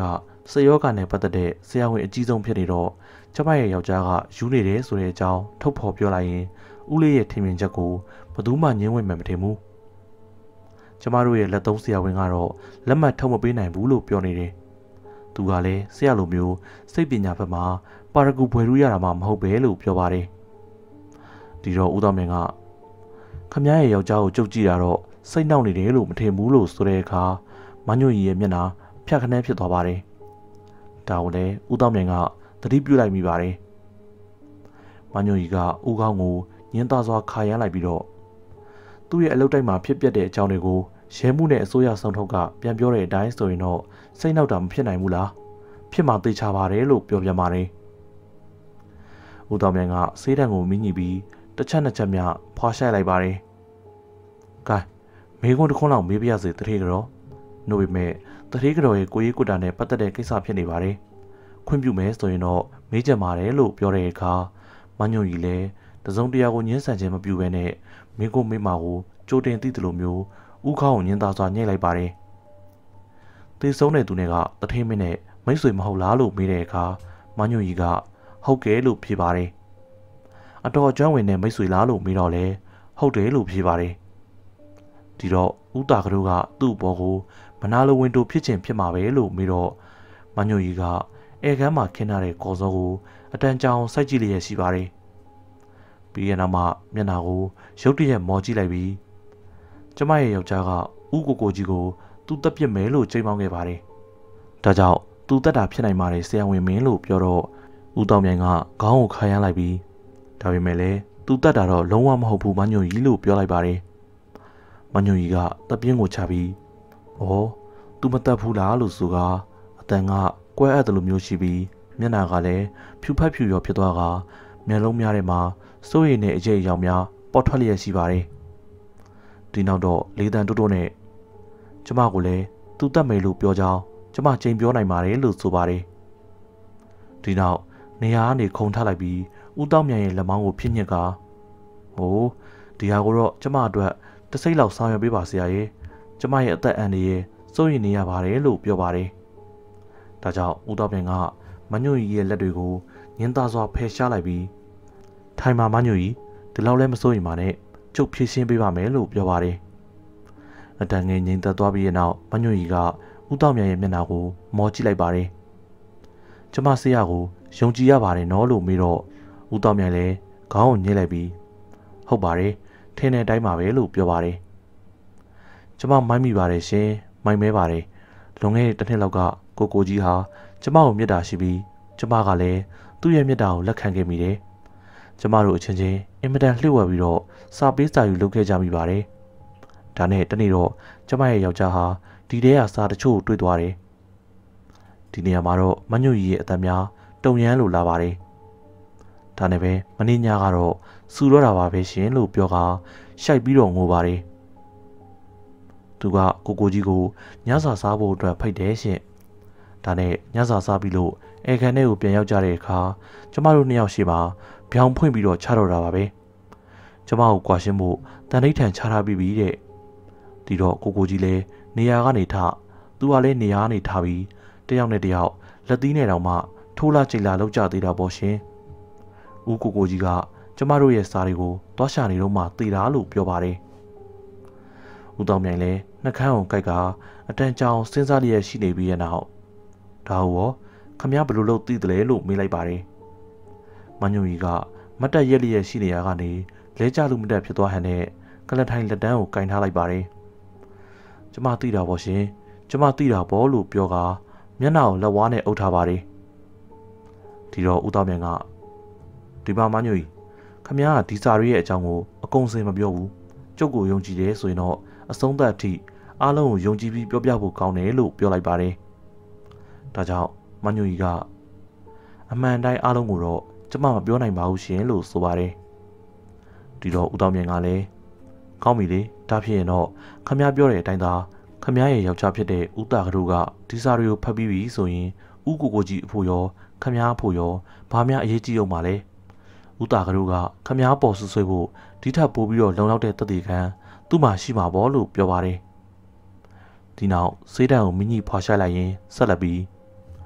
Speaker 1: စေယောဂနဲ့ပတ်သက်တဲ့ဆရာဝန်အကြီးဆုံးဖြစ်နေတော့ကျမရဲ့ယောက်ျားကယူနေတယ်ဆိုတဲ့အကြောင်းထုတ်ဖော်ပြောလိုက်ရင်ဦးလေးရဲ့ထင်မြင်ချက်ကိုဘယ်သူမှငြင်းဝင့်မှမထင်ဘူးကျမတို့ရဲ့လက်သုံးဆရာဝန်ကတော့လက်မှတ်ထုတ်မပေးနိုင်ဘူးလို့ပြောနေတယ်သူကလည်းဆရာလိုမျိုးစိတ်ပညာဘက်မှာပါရဂူဘွယ်ရူရတာမှမဟုတ်ပဲလို့ပြောပါတယ်ဒီတော့ဦးသောမင်းကခမရဲ့ယောက်ျားကိုကြုတ်ကြည့်တာတော့စိတ်နှောက်နေတယ်လို့မထင်ဘူးလို့ဆိုတဲ့အခါမညွန့်ကြီးရဲ့မျက်နှာဖြတ်ခနဲဖြစ်သွားပါတယ်ဒါကိုလည်းဦးသောမင်းကသတိပြုလိုက်မိပါတယ်မညွန့်ကြီးကဦးခေါင်းကိုညှင်းသားစွာခါရမ်းလိုက်ပြီးတော့သူ့ရဲ့အလုပ်တိုက်မှာဖြစ်ပျက်တဲ့အကြောင်းတွေကိုရဲမှုနဲ့အစိုးရဆောင်ထုတ်ကပြန်ပြောတဲ့အတိုင်းဆိုရင်တော့စိတ်နှောက်တာမဖြစ်နိုင်ဘူးလားဖြစ်မှသိချပါတယ်လို့ပြောပြပါတယ်ဦးသောမင်းကဆေးတံကိုမိညှိပြီးတစ်ချက်နှစ်ချက်မြဖွာရှိုက်လိုက်ပါတယ်ကဲမေကွန်းတစ်ခွန်းလောက်မေးပြရစေတထေးကြောနို့ပေမဲ့တထေးကြောရဲ့ကိုရေးကွတာနဲ့ပတ်သက်တဲ့ကိစ္စဖြစ်နေပါတယ်ခွင့်ပြုမယ်ဆိုရင်တော့မေးကြပါတယ်လို့ပြောတဲ့အခါမညွန့်ကြီးလည်းတစုံတရာကိုညှင်းဆန်ခြင်းမပြုဘဲနဲ့မေကွန်းမေးမှာကိုကြိုတင်သိတယ်လို့မျိုးဥခေါင်းကိုညှင်းသားစွာညှိလိုက်ပါတယ်သေဆုံးတဲ့သူတွေကတထေးမင်းနဲ့မိတ်ဆွေမဟုတ်လားလို့မေးတဲ့အခါမညွန့်ကြီးကဟုတ်ကဲ့လို့ဖြေပါတယ်အတော်အကျွမ်းဝင်တဲ့မိတ်ဆွေလားလို့မေးတော့လဲဟုတ်တယ်လို့ဖြေပါတယ်ဒီတော့ဦးတာကတို့ကသူ့ဘောကိုမနာလိုဝင်တိုဖြစ်ခြင်းဖြစ်မှာပဲလို့မေးတော့မညွန့်ကြီးကအဲခန်းမှာခင်းထားတဲ့ကော်စောကိုအတန်ကြောင်စိုက်ကြည့်လျက်ရှိပါတယ်ပြီးရနောက်မှမျက်နှာကိုရုတ်တရက်မော်ကြည့်လိုက်ပြီးကျမရဲ့ယောက်ျားကဦးကိုကြီးကိုသူ့တက်ပြစ်မယ်လို့ကြိမ်မောင်းခဲ့ပါတယ်ဒါကြောင့်သူ့တက်တာဖြစ်နိုင်ပါတယ်ဆရာဝန်မင်းလို့ပြောတော့ဦးတောင်မြိုင်ကခေါင်းကိုခါရမ်းလိုက်ပြီးဒါပေမဲ့လည်းသူတက်တာတော့လုံးဝမဟုတ်ဘူးမညွန့်ကြီးလို့ပြောလိုက်ပါတယ်မညွန့်ကြီးကတပ်ပြင်းကိုချပြီးဩသူမတက်ဘူးလားလို့ဆိုကအတန်ကကွဲအပ်တယ်လို့မျိုးရှိပြီးမျက်နှာကလည်းဖြူဖက်ဖြူရောဖြစ်သွားကမျက်လုံးများထဲမှာစိုးရိမ်တဲ့အကျိတ်အယောင်များပေါ်ထွက်လျက်ရှိပါတယ်ဒီနောက်တော့လေးတန်တိုးတိုးနဲ့ကျမကိုလည်းသူတက်မယ်လို့ပြောကြောင်းကျမချိန်ပြောနိုင်ပါတယ်လို့ဆိုပါတယ်ဒီနောက်နေရာကနေခုံထလိုက်ပြီးဦးတောက်မြန်ရဲ့လက်မောင်းကိုဖြည့်ညက်ကဟိုဒီဟာကိုတော့ကျမအတွက်တစိမ့်လောက်ဆောင်ရွက်ပေးပါဆရာရဲ့ကျမရဲ့အသက်အန္တရာယ်စိုးရိမ်နေရပါတယ်လို့ပြောပါတယ်ဒါကြောင့်ဦးတောက်မြန်ကမညွန့်ကြီးရဲ့လက်တွေကိုညှင်းသားစွာဖယ်ရှားလိုက်ပြီးထိုင်မှာမညွန့်ကြီးဒီလောက်လည်းမစိုးရိမ်ပါနဲ့ကျုပ်ဖြည့်ရှင်းပေးပါမယ်လို့ပြောပါတယ်အတန်ငယ်ငြိမ်သက်သွားပြီးတဲ့နောက်မညွန့်ကြီးကဦးတောက်မြန်ရဲ့မျက်နှာကိုမော်ကြည့်လိုက်ပါတယ်ကျမဆရာကိုယုံကြည်ရပါတယ်နော်လို့မေးတော့ဦးတောက်မြိုင်လည်းခေါင်းကိုညှိလိုက်ပြီးဟုတ်ပါတယ်ထင်းတဲ့အတိုင်းပါပဲလို့ပြောပါတယ်ကျမမိုင်းမိပါတယ်ရှင်မိုင်းမဲပါတယ်လွန်ခဲ့တဲ့တစ်နှစ်လောက်ကကိုကြီးဟာကျမကိုမေတ္တာရှိပြီးကျမကလည်းသူ့ရဲ့မေတ္တာကိုလက်ခံခဲ့မိတယ်ကျမတို့အချင်းချင်းအင်မတန်လှည့်ဝက်ပြီးတော့စာပေးစာယူလုပ်ခဲ့ကြမိပါတယ်ဒါနဲ့တနေ့တော့ကျမရဲ့ယောက်ျားဟာဒီထဲကစာတချို့တွေ့သွားတယ်ဒီနေရာမှာတော့မညွန့်ကြီးရဲ့အသက်များတုံရမ်းလို့လာပါတယ်ဒါနဲ့ပဲမင်းညကတော့စူတော့တာပါပဲရှင်လို့ပြောကရှိုက်ပြီးတော့ငိုပါတယ်သူကကိုကြီးကိုညစာစားဖို့အတွက်ဖိတ်တယ်ရှင်ဒါနဲ့ညစာစားပြီးလို့အေခန်းထဲကိုပြန်ရောက်ကြတဲ့အခါကျမတို့နှစ်ယောက်ရှိမှာဗျောင်ဖွင့်ပြီးတော့ချတော့တာပါပဲကျမကိုကွာရှင်းဖို့တန်ဋိဌာန်ချထားပြီးပြီတဲ့ဒီတော့ကိုကြီးလည်းနေရာကနေထသူကလည်းနေရာကနေထားပြီးတယောက်နဲ့တယောက်လက်သီးနဲ့တောင်မှထိုးလာကြိတ်လာလောက်ကြသေးတာပေါ့ရှင်ဦးကိုကြီးကကျမတို့ရဲ့စားတွေကိုတွားရှာနေတော့မှသေတာလို့ပြောပါတယ်ဦးတောင်မြိုင်လည်းနှကန်းကိုကြိုက်ကအတန်ကြောင်စဉ်းစားလျက်ရှိနေပြီးတဲ့နောက်ဒါဟုတ်ခမရဘယ်လိုလုပ်သိတယ်လဲလို့မေးလိုက်ပါတယ်မညွန့်ကြီးကမတ်တက်ရက်လျက်ရှိနေရကနေလဲကြလို့မတက်ဖြစ်သွားဟန်နဲ့ကလထိုင်လက်တန်းကိုကင်ထားလိုက်ပါတယ်ကျမသိတာပေါ့ရှင်ကျမသိတာပေါ့လို့ပြောကမျက်နှာကိုလက်ဝါးနဲ့အုပ်ထားပါတယ်ဒီတော့ဦးတောင်မြိုင်ကဒီပါမညွန့်ကြီးခမရကဒီစာရေးရဲ့အကြောင်းကိုအကုန်စင်မပြောဘူးကျုပ်ကိုယုံကြည်တယ်ဆိုရင်တော့အဆုံးသတ်အထိအားလုံးကိုယုံကြည်ပြီးပြောပြဖို့ကောင်းတယ်လို့ပြောလိုက်ပါတယ်ဒါကြောင့်မညွန့်ကြီးကအမှန်တိုင်းအားလုံးကိုတော့ကျမမပြောနိုင်ပါဘူးရှင်လို့ဆိုပါတယ်ဒီတော့ဦးတောင်မြိုင်ကလည်းကောင်းပြီလေဒါဖြစ်ရင်တော့ခမရပြောတဲ့အတိုင်းသာခမရရဲ့ယောက်ျားဖြစ်တဲ့ဦးတာကတို့ကဒီစာတွေကိုဖတ်ပြီးပြီဆိုရင်ဦးကိုကြီးအဖို့ရောခမရအဖို့ရောဘာများအရေးကြီးအောင်ပါလဲဦးတာကတို့ကခမရပေါ်ဆွဆွေးဖို့ဒီထပ်ပို့ပြီးတော့လုံလောက်တဲ့တသက်ခံသူ့မှာရှိမှာပေါ့လို့ပြောပါတယ်ဒီနောက်စေးတံကိုမိညိဖွာရှိုက်လိုက်ရင်ဆက်လက်ပြီး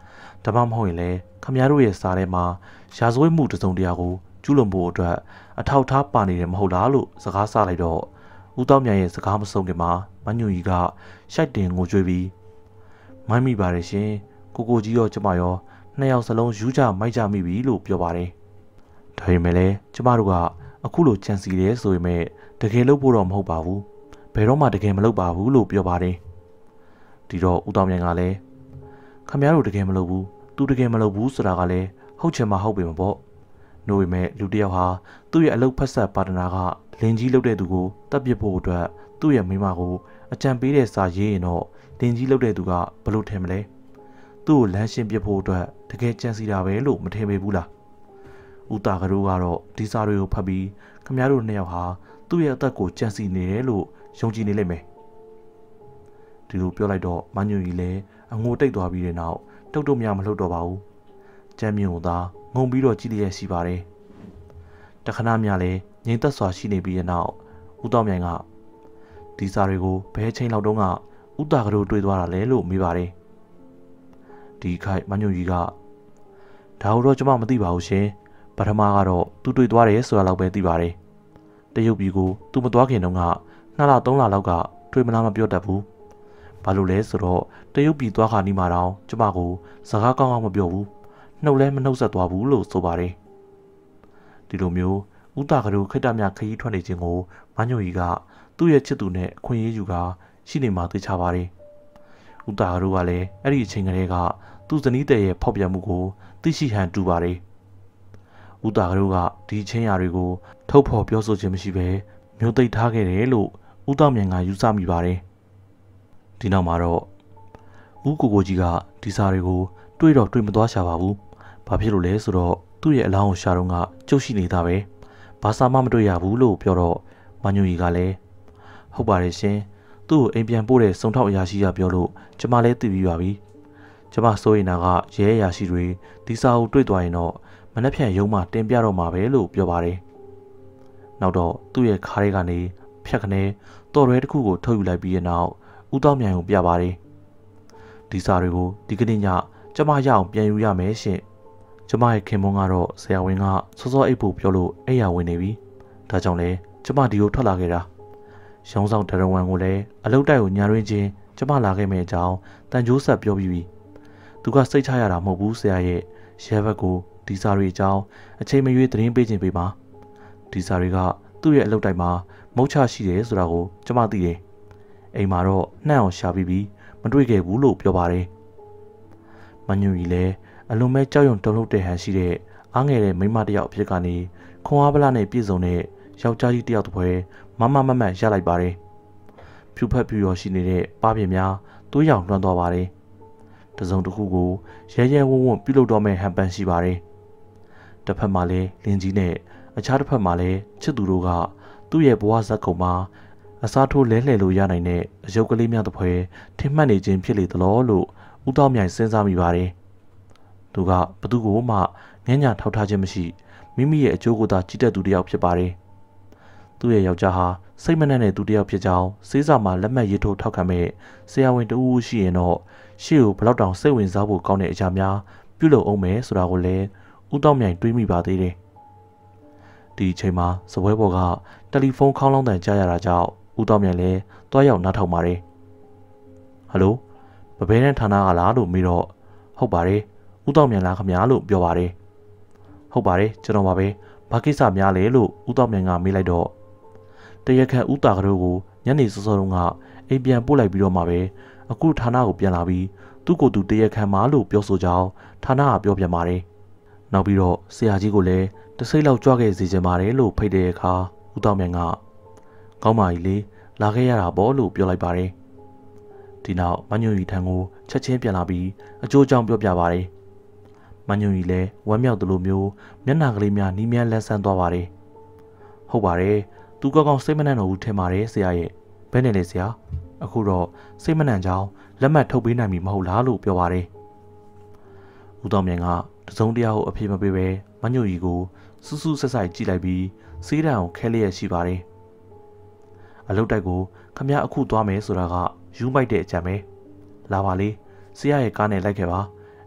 Speaker 1: ဒါမှမဟုတ်ရင်လည်းခမရတို့ရဲ့စားထဲမှာရာဇဝတ်မှုတစ်စုံတရာကိုကျူးလွန်ဖို့အတွက်အထောက်ထားပါနေတယ်မဟုတ်လားလို့စကားဆလိုက်တော့ဦးတောက်မြန်ရဲ့စကားမဆုံးခင်မှာမညွန့်ကြီးကရှိုက်တင်ငိုကြွေးပြီးမိုင်းမိပါတယ်ရှင်ကိုကြီးရောကျမရောနှစ်ယောက်စလုံးယူကြမိုက်ကြမိပြီလို့ပြောပါတယ်ဒါပေမဲ့လည်းကျမတို့ကအခုလိုကြံစီတယ်ဆိုပေမဲ့တကယ်လို့ဖို့တော့မဟုတ်ပါဘူးဘယ်တော့မှတကယ်မလုပ်ပါဘူးလို့ပြောပါတယ်ဒီတော့ဦးတောင်မြန်ကလည်းခမရတို့တကယ်မလုပ်ဘူးသူတကယ်မလုပ်ဘူးဆိုတာကလည်းဟုတ်ချင်မှဟုတ်ပေမှာပေါ့နို့ပေမဲ့လူတစ်ယောက်ဟာသူ့ရဲ့အလုပ်ဖက်ဆက်ပါတနာကလင်ကြီးလုပ်တဲ့သူကိုတပ်ပစ်ဖို့အတွက်သူ့ရဲ့မိမကိုအကြံပေးတဲ့စာရေးရင်တော့လင်ကြီးလုပ်တဲ့သူကဘလို့ထင်မလဲသူ့ကိုလမ်းရှင်းပစ်ဖို့အတွက်တကယ်ကြံစီတာပဲလို့မထင်ပေဘူးလားဦးတာကတို့ကတော့ဒီစာတွေကိုဖတ်ပြီးခမရတို့နှစ်ယောက်ဟာသူ့ရဲ့အသက်ကိုကြံစီနေတယ်လို့ယုံကြည်နေလိမ့်မယ်ဒီလိုပြောလိုက်တော့မညွန့်ကြီးလည်းအငိုတိတ်သွားပြီးတဲ့နောက်တုတ်တုတ်များမလှုပ်တော့ပါဘူးကျမ်းမြင့်ကိုသာငုံပြီးတော့ကြည့်လျက်ရှိပါတယ်တခဏမြလည်းငြိမ်သက်စွာရှိနေပြီးတဲ့နောက်ဦးတောင်မြိုင်ကဒီစာတွေကိုဘယ်ချိန်လောက်တုန်းကဦးတာကတို့တွေ့သွားတာလဲလို့မေးပါတယ်ဒီခိုက်မညွန့်ကြီးကဒါတော့ကျွန်မမသိပါဘူးရှင်ပထမကတော့သူတွေ့သွားတယ်ဆိုတာလောက်ပဲသိပါတယ်တရုတ်ပြည်ကိုသူမသွားခင်တုန်းက2လ3လလောက်ကတွေ့မလားမပြောတတ်ဘူးဘာလို့လဲဆိုတော့တရုတ်ပြည်သွားခါနီးမှတော့ကျမကိုစကားကောင်းကောင်းမပြောဘူးနှုတ်လဲမနှုတ်ဆက်သွားဘူးလို့ဆိုပါတယ်ဒီလိုမျိုးဦးတာကတို့ခိတ္တမြခရီးထွက်နေခြင်းကိုမညိုကြီးကသူ့ရဲ့ချစ်သူနဲ့အခွင့်အရေးယူကရှိနေမှသိချပါတယ်ဦးတာကတို့ကလည်းအဲ့ဒီအချိန်ကလေးကသူ့ဇနီးတဲ့ရဲ့ဖောက်ပြန်မှုကိုသိရှိဟန်တူပါတယ်ဦးတာကတို့ကဒီချင်းရာတွေကိုထုတ်ဖော်ပြောဆိုခြင်းမရှိဘဲမျိုးသိပ်ထားခဲ့တယ်လို့ဦးတောင်မြန်ကယူဆမိပါတယ်ဒီနောက်မှာတော့ဦးကိုကြီးကဒီစာတွေကိုတွေးတော့တွေးမသွားရှာပါဘူးဘာဖြစ်လို့လဲဆိုတော့သူ့ရဲ့အလောင်းကိုရှာတော့ကကျုပ်ရှိနေတာပဲဘာစာမှမတွေ့ရဘူးလို့ပြောတော့မညွန့်ကြီးကလည်းဟုတ်ပါတယ်ရှင်သူ့ကိုအိမ်ပြန်ပို့တဲ့စုံထောက်အရာရှိကပြောလို့ကျမလည်းသိပြီးပါပြီကျမစိုးရင်ကရဲအရာရှိတွေဒီစာကိုတွေ့သွားရင်တော့မနှက်ဖြန်ရုံးမှတင်ပြတော့မှာပဲလို့ပြောပါတယ်နောက်တော့သူ့ရဲ့ခါးထဲကနေဖြတ်ခနဲတော်ရဲတစ်ခုကိုထုတ်ယူလိုက်ပြီးတဲ့နောက်ဦးတောင်မြိုင်ကိုပြပါတယ်ဒီစာတွေကိုဒီကနေ့ညကျမရအောင်ပြန်ယူရမယ်ရှင်ကျမရဲ့ခင်မွန်းကတော့ဆရာဝန်ကစောစောအိပ်ဖို့ပြောလို့အိပ်ရဝင်နေပြီဒါကြောင့်လဲကျမဒီကိုထွက်လာခဲ့တာရုံးဆောင်ဒရဝန်ကိုလည်းအလုတ်တိုက်ကိုညာရင်းချင်းကျမလာခဲ့မယ်အကြောင်းတန်ကြိုးဆက်ပြောပြီးပြီသူကစိတ်ချရတာမဟုတ်ဘူးဆရာရဲ့ရဲဘက်ကိုဒီစာတွေအကြောင်းအချိန်မရွေးသတင်းပေးခြင်းပေးပါဒီစာတွေကသူ့ရဲ့အလုတ်တိုက်မှာမုတ်ချရှိတယ်ဆိုတာကိုကျမသိတယ်အိမ်မှာတော့နှံ့အောင်ရှာပြီးပြီးမတွေ့ခဲ့ဘူးလို့ပြောပါတယ်မညွန့်ကြီးလည်းအလွန်မဲ့ကြောက်ရွံ့တုန်လှုပ်တဲ့ဟန်ရှိတဲ့အားငယ်တဲ့မိန်းမတစ်ယောက်အဖြစ်ကနေခွန်အားပလနဲ့ပြည့်စုံတဲ့ယောက်ျားကြီးတစ်ယောက်တစ်ဖွဲမမတ်ရလိုက်ပါတယ်ဖြူဖက်ဖြူရောရှိနေတဲ့ပါးပြင်များသွေးရောင်လွှမ်းသွားပါတယ်တစုံတစ်ခုကိုရဲဝံ့ပြုတ်တော့မဲ့ဟန်ပန်ရှိပါတယ်တစ်ဖက်မှာလည်းလင်းကြီးနဲ့အခြားတစ်ဖက်မှာလည်းချစ်သူတို့ကသူ့ရဲ့ဘဝဇက်ကုံမှာအစားထိုးလဲလှယ်လို့ရနိုင်တဲ့အယုတ်ကလေးများတစ်ဖွဲထင်မှတ်နေခြင်းဖြစ်လေသလားလို့ဦးတောင်မြိုင်စဉ်းစားမိပါတယ်သူကဘသူကိုမှငဲ့ညာထောက်ထားခြင်းမရှိမိမိရဲ့အကျိုးကိုသာကြည့်တတ်သူတစ်ယောက်ဖြစ်ပါတယ်သူ့ရဲ့ယောက်ျားဟာစိတ်မနှံ့တဲ့သူတစ်ယောက်ဖြစ်ကြောင်းစေးစာမှာလက်မှတ်ရေးထိုးထောက်ခံမဲ့ဆရာဝန်တဦးရှိရင်တော့ရှေ့ကိုဘလောက်တောင်စိတ်ဝင်စားဖို့ကောင်းတဲ့အရာများပြုလုပ်အောင်မယ်ဆိုတာကိုလည်းဦးတောင်မြိုင်တွေးမိပါသေးတယ်ဒီအချိန်မှာစပွဲပေါ်ကတယ်လီဖုန်းခေါင်းလောင်းတန်ကြားရတာကြောင့်ဦးတောင်မြိုင်လည်းတွားရောက်နားထောင်ပါတယ်ဟယ်လိုပပဲနဲ့ဌာနကလားလို့မေးတော့ဟုတ်ပါတယ်ဦးတောင်မြိုင်လားခင်ဗျာလို့ပြောပါတယ်ဟုတ်ပါတယ်ကျွန်တော်ပါပဲဘာကိစ္စများလဲလို့ဦးတောင်မြိုင်ကမေးလိုက်တော့တရက်ခန့်ဦးတာကတို့ကိုညနေစောစောတုန်းကအိမ်ပြန်ပို့လိုက်ပြီးတော့မှပဲအခုဌာနကိုပြန်လာပြီးသူ့ကိုယ်သူတရက်ခန့်မှလို့ပြောဆိုကြောင်းဌာနကပြောပြန်ပါတယ်နောက်ပြီးတော့ဆရာကြီးကိုလည်းတစိမ့်လောက်ကြွခဲ့စေချင်ပါတယ်လို့ဖိတ်တဲ့အခါဦးတောင်မြိုင်ကကောင်းပါပြီလေလာခဲ့ရတာပေါ့လို့ပြောလိုက်ပါတယ်ဒီနောက်မညွန့်ရီထံကိုချက်ချင်းပြန်လာပြီးအကျိုးအကြောင်းပြောပြပါတယ်မညွန့်ရီလည်းဝမ်းမြောက်သလိုမျိုးမျက်နှာကလေးများနီးမြန်းလန်းဆန်းသွားပါတယ်ဟုတ်ပါတယ်သူကောင်းစိတ်မနှံ့တော့ဘူးထင်ပါတယ်ဆရာရဲ့ဘယ်နဲ့လဲဆရာအခုတော့စိတ်မနှံ့ကြောင်းလက်မှတ်ထုတ်ပေးနိုင်ပြီမဟုတ်လားလို့ပြောပါတယ်ဦးတောင်မြိုင်ကတစုံတရာကိုအပြေမပေးပဲမညွန့်ရီကိုစူးစူးဆက်ဆက်ကြည့်လိုက်ပြီးစေးတံကိုခဲလျက်ရှိပါတယ်အလုတ်တိုက်ကိုခမရအခုသွားမယ်ဆိုတာကယူမိုက်တဲ့အကြံပဲလာပါလေဆရာရဲ့ကားနဲ့လိုက်ခဲ့ပါ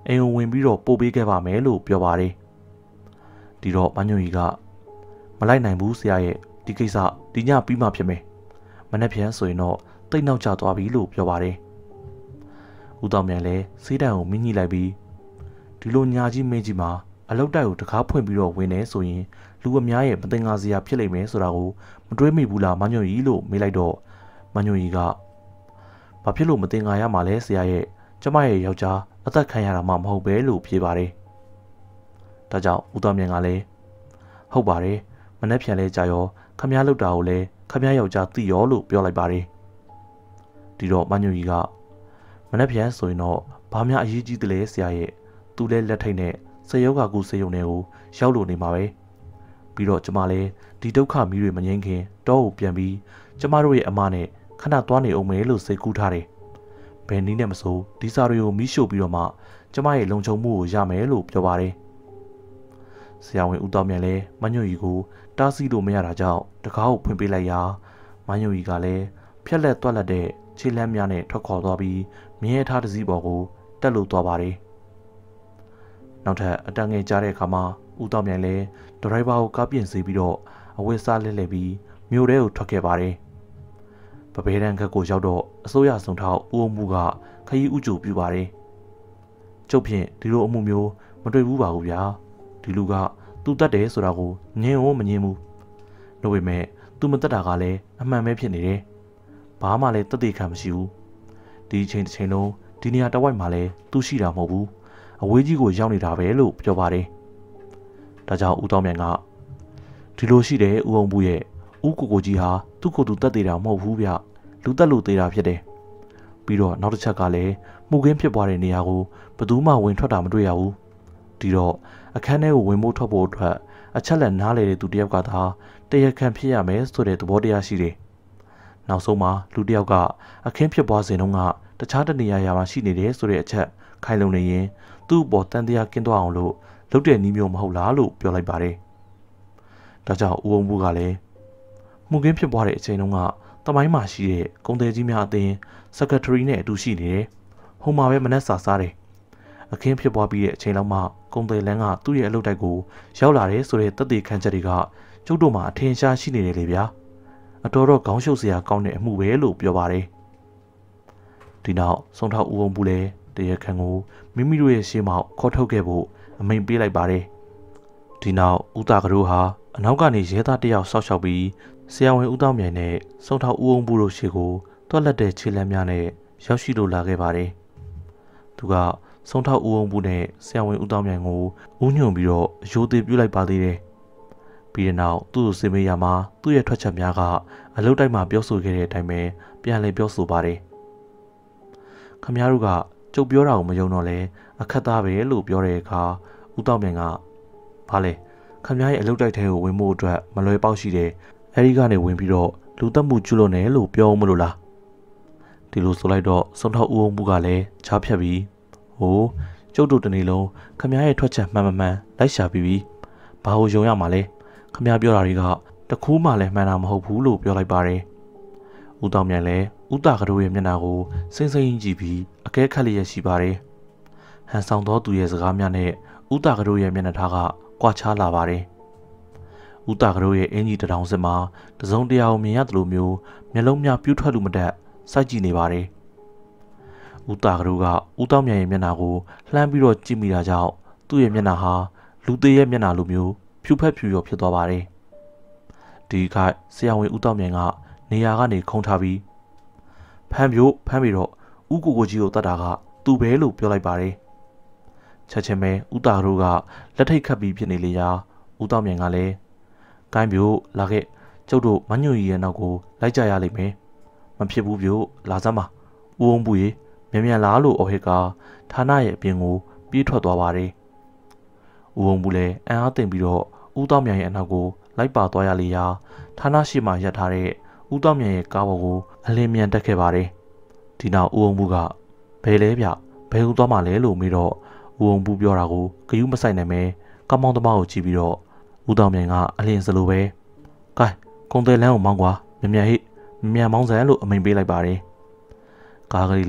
Speaker 1: အိမ်ဝင်ပြီးတော့ပို့ပေးခဲ့ပါမယ်လို့ပြောပါတယ်ဒီတော့မညွန့်ကြီးကမလိုက်နိုင်ဘူးဆရာရဲ့ဒီကိစ္စဒီညပြီးမှဖြစ်မယ်မနေ့ပြန်ဆိုရင်တော့တိတ်နောက်ကျသွားပြီလို့ပြောပါတယ်ဦးတောင်မြန်လည်းစေးတံကိုမင်းညှိလိုက်ပြီးဒီလိုညာကြီးမင်းကြီးမှာအလောက်တိုက်ကိုတကားဖွင့်ပြီးတော့ဝင်နေဆိုရင်လူအများရဲ့မတင်ငါစရာဖြစ်လိမ့်မယ်ဆိုတာကိုမတွေးမိဘူးလားမညွန့်ကြီးလို့မေးလိုက်တော့မညွန့်ကြီးကဘာဖြစ်လို့မတင်ငါရမှာလဲဆရာရဲ့ကျမရဲ့ယောက်ျားအသက်ခံရတာမှမဟုတ်ပဲလို့ဖြေပါတယ်ဒါကြောင့်ဦးတောင်မြန်ကလည်းဟုတ်ပါတယ်မနေ့ပြန်လဲကြာရောခမည်းလောက်တာကိုလည်းခမည်းယောက်ျားသိရောလို့ပြောလိုက်ပါတယ်ဒီတော့မညွန့်ကြီးကမနေ့ပြန်ဆိုရင်တော့ဘာမှအရေးကြီးတယ်လေဆရာရဲ့သူလဲလက်ထိတ်နဲ့စေယောဂါကူစေယုံတွေကိုရောက်လို့နေမှာပဲပြီးတော့ကျမလည်းဒီဒုက္ခမီးတွေမငြိမ်းခင်တော့ကိုပြန်ပြီးကျမတို့ရဲ့အမနဲ့ခဏသွားနေအောင်မယ်လို့စိတ်ကူးထားတယ်ဘယ်နည်းနဲ့မဆိုဒီစာတွေကိုမီးရှို့ပြီးတော့မှကျမရဲ့လုံခြုံမှုကိုရမယ်လို့ပြောပါတယ်ဆရာဝန်ဦးတောင်မြန်လည်းမညွန့်ကြီးကိုတားဆီးလို့မရတာကြောင့်တကားကိုဖွင့်ပေးလိုက်ရာမညွန့်ကြီးကလည်းဖြက်လက်တွက်လက်တဲ့ခြေလမ်းများနဲ့ထွက်ခေါ်သွားပြီးမြင်းရထားတစ်စီးပေါ်ကိုတက်လို့သွားပါတယ်နောက်ထပ်အတန်ငယ်ကြားတဲ့အခါမှာဦးတောင်မြန်လည်းဒရိုင်ဘာကိုကားပြင်စီပြီးတော့အဝတ်စားလဲလှယ်ပြီးမြို့ထဲကိုထွက်ခဲ့ပါတယ်ပပဲတန်းခက်ကိုရောက်တော့အစိုးရဆောင်ထောက်ဦးအမှုကခရီးဥကြိုပြပါတယ်ကျုပ်ဖြင့်ဒီလိုအမှုမျိုးမတွေ့ဘူးပါဘူးဗျာဒီလူကသူတတ်တယ်ဆိုတာကိုငင်းဝမငင်းဘူးလို့ပေမဲ့သူမတတ်တာကလည်းအမှန်ပဲဖြစ်နေတယ်ဘာမှလည်းတသက်ခံမရှိဘူးဒီအချိန်တစ်ချိန်လုံးဒီနေရာတစ်ဝိုက်မှာလည်းသူရှိတာမဟုတ်ဘူးအဝေးကြီးကိုရောက်နေတာပဲလို့ပြောပါတယ်ဒါကြောင့်ဦးတောင်မြန်ကဒီလိုရှိတယ်ဦးအောင်ဘူးရဲ့ဦးကိုကြီးဟာသူ့ကိုယ်သူတတ်သေးတာမဟုတ်ဘူးဗျလူတက်လို့သေးတာဖြစ်တယ်ပြီးတော့နောက်တစ်ချက်ကလည်းမှုခင်းဖြစ်ပွားတဲ့နေရာကိုဘယ်သူမှဝင်ထွက်တာမတွေ့ရဘူးဒီတော့အခန်းထဲကိုဝင်ဖို့ထွက်ဖို့အတွက်အချက်လက်နားလေတဲ့သူတယောက်ကသာတရားခံဖြစ်ရမယ်ဆိုတဲ့သဘောတရားရှိတယ်နောက်ဆုံးမှာလူတယောက်ကအခင်းဖြစ်ပွားစဉ်တုန်းကတခြားတနေရာမှာရှိနေတယ်ဆိုတဲ့အချက်ခိုင်လုံနေရင်သူ့ပေါ်တန်တရားကင်းသွားအောင်လို့လုပ်တဲ့နည်းမျိုးမဟုတ်လားလို့ပြောလိုက်ပါတယ်ဒါကြောင့်ဦးအောင်ဘူးကလည်းမှုခင်းဖြစ်ပွားတဲ့အချိန်တုန်းကတမိုင်းမှာရှိတဲ့ကုန်သည်ကြီးများအသင်း secretary နဲ့အတူရှိနေတယ်ဟိုမှာပဲမနက်စာစားတယ်အခင်းဖြစ်ပွားပြီးတဲ့အချိန်လောက်မှကုန်သည်လန်းကသူ့ရဲ့အလုပ်တိုက်ကိုရောက်လာတယ်ဆိုတဲ့သက်သေခံချက်တွေကကျုပ်တို့မှာအထင်ရှားရှိနေတယ်လေဗျာအတော်တော့ခေါင်းရှုပ်စရာကောင်းတဲ့အမှုပဲလို့ပြောပါတယ်ဒီနောက်ဆုံးထောက်ဦးအောင်ဘူးလည်းတရားခံကိုမိမိတို့ရဲ့ရှေ့မှခေါ်ထုတ်ခဲ့ဖို့အမိန့်ပေးလိုက်ပါတယ်ဒီနောက်ဦးတာကတို့ဟာအနောက်ကနေရဲသားတယောက်ဆောက်ရှောက်ပြီးဆရာဝန်ဦးတောင်မြိုင်နဲ့ဆုံးထောက်ဦးအောင်ဘူးတို့ရှေ့ကိုတွက်လက်တဲ့ခြေလမ်းများနဲ့ရောက်ရှိလို့လာခဲ့ပါတယ်သူကဆုံးထောက်ဦးအောင်ဘူးနဲ့ဆရာဝန်ဦးတောင်မြိုင်ကိုဦးညွန့်ပြီးတော့အယိုးသေးပြုတ်လိုက်ပါသေးတယ်ပြီးတဲ့နောက်သူ့ကိုစေမေးရမှာသူ့ရဲ့ထွက်ချက်များကအလုတ်တိုက်မှာပြောဆိုခဲ့တဲ့အတိုင်းပဲပြန်လည်ပြောဆိုပါတယ်ခမည်းတော်ကကျုပ်ပြောတာကိုမယုံတော့လဲအခက်သားပဲလို့ပြောတဲ့အခါဦးတောင်မြိုင်ကဘာလဲခမည်းရဲ့အလုတ်တိုက်ထဲကိုဝင်ဖို့အတွက်မလွယ်ပေါက်ရှိတယ်အဲဒီကနေဝင်ပြီးတော့လူတက်မှုကျွလို့နေလို့ပြောမလို့လားဒီလိုဆိုလိုက်တော့ဆုံးထောက်ဦးအောင်ဘူးကလည်းချားဖြတ်ပြီးဟိုကျုပ်တို့တနေ့လုံးခမည်းရဲ့ထွက်ချက်မှန်လိုက်ရှာပြီးပြီဘာလို့ယုံရမှာလဲခမည်းပြောတာတွေကတခုမှလည်းမှန်တာမဟုတ်ဘူးလို့ပြောလိုက်ပါတယ်ဦးတောင်မြိုင်လည်းဦးတာကတို့ရဲ့မျက်နှာကိုစိမ့်စိမ့်ကြည့်ပြီးအကဲခတ်လျက်ရှိပါတယ်ဟန်ဆောင်သောသူရဲ့စကားများနဲ့ဦးတာကတို့ရဲ့မျက်နှာထားကကွာခြားလာပါတယ်ဦးတာကတို့ရဲ့အင်ကြီးတောင်စစ်မှာတစုံတရာကိုမြင်ရတယ်လို့မျိုးမျက်လုံးများပြူးထွက်လို့မတတ်စိုက်ကြည့်နေပါတယ်ဦးတာကတို့ကဦးတောင်မြိုင်ရဲ့မျက်နှာကိုလှမ်းပြီးတော့ကြည့်မိတာကြောင့်သူ့ရဲ့မျက်နှာဟာလူသေးရဲ့မျက်နှာလိုမျိုးဖြူဖက်ဖြူရောဖြစ်သွားပါတယ်ဒီခါဆရာဝန်ဦးတောင်မြိုင်ကနေရာကနေခုံထားပြီးဖမ်းပြီးတော့ဦးကိုကြီးကိုတတ်တာကသူ့ပဲလို့ပြောလိုက်ပါတယ်ချက်ချင်းပဲဦးတာတို့ကလက်ထိတ်ခတ်ပြီးဖြစ်နေလေရာဦးတောင်မြိုင်ကလည်းကိုင်းပြို့လာခဲ့ကျုပ်တို့မညွန့်ကြီးရဲ့နောက်ကိုလိုက်ကြရလိမ့်မယ်မဖြစ်ဘူးပြို့လာစမ်းပါဦးအောင်ဘူးရေမြန်လာလို့အော်ဟစ်ကဌာနရဲ့အပြင်ကိုပြေးထွက်သွားပါတယ်ဦးအောင်ဘူးလည်းအံ့အားသင့်ပြီးတော့ဦးတောင်မြိုင်ရဲ့အနောက်ကိုလိုက်ပါသွားရလေရာဌာနရှိမှရပ်ထားတဲ့ဦးတောင်မြိုင်ရဲ့ကားပေါ်ကိုအလင်းမြန်တက်ခဲ့ပါတယ်ဒီနောက်ဦးအောင်ဘူးကဘယ်လဲဗျဘယ်ကိုသွားမှလဲလို့မေးတော့ဦးအောင်ဘူးပြောတာကိုဂယုမဆိုင်နိုင်ပဲကမောင်သမားကိုကြည့်ပြီးတော့ဦးတောင်မြိုင်ကအလင်းစလိုပဲကဲကုန်တယ်လန်းကိုမောင်းကွာမြန်ဟိမြန်မောင်းစမ်းလို့အမိန်ပေးလိုက်ပါတယ်ကားကလေးလည်း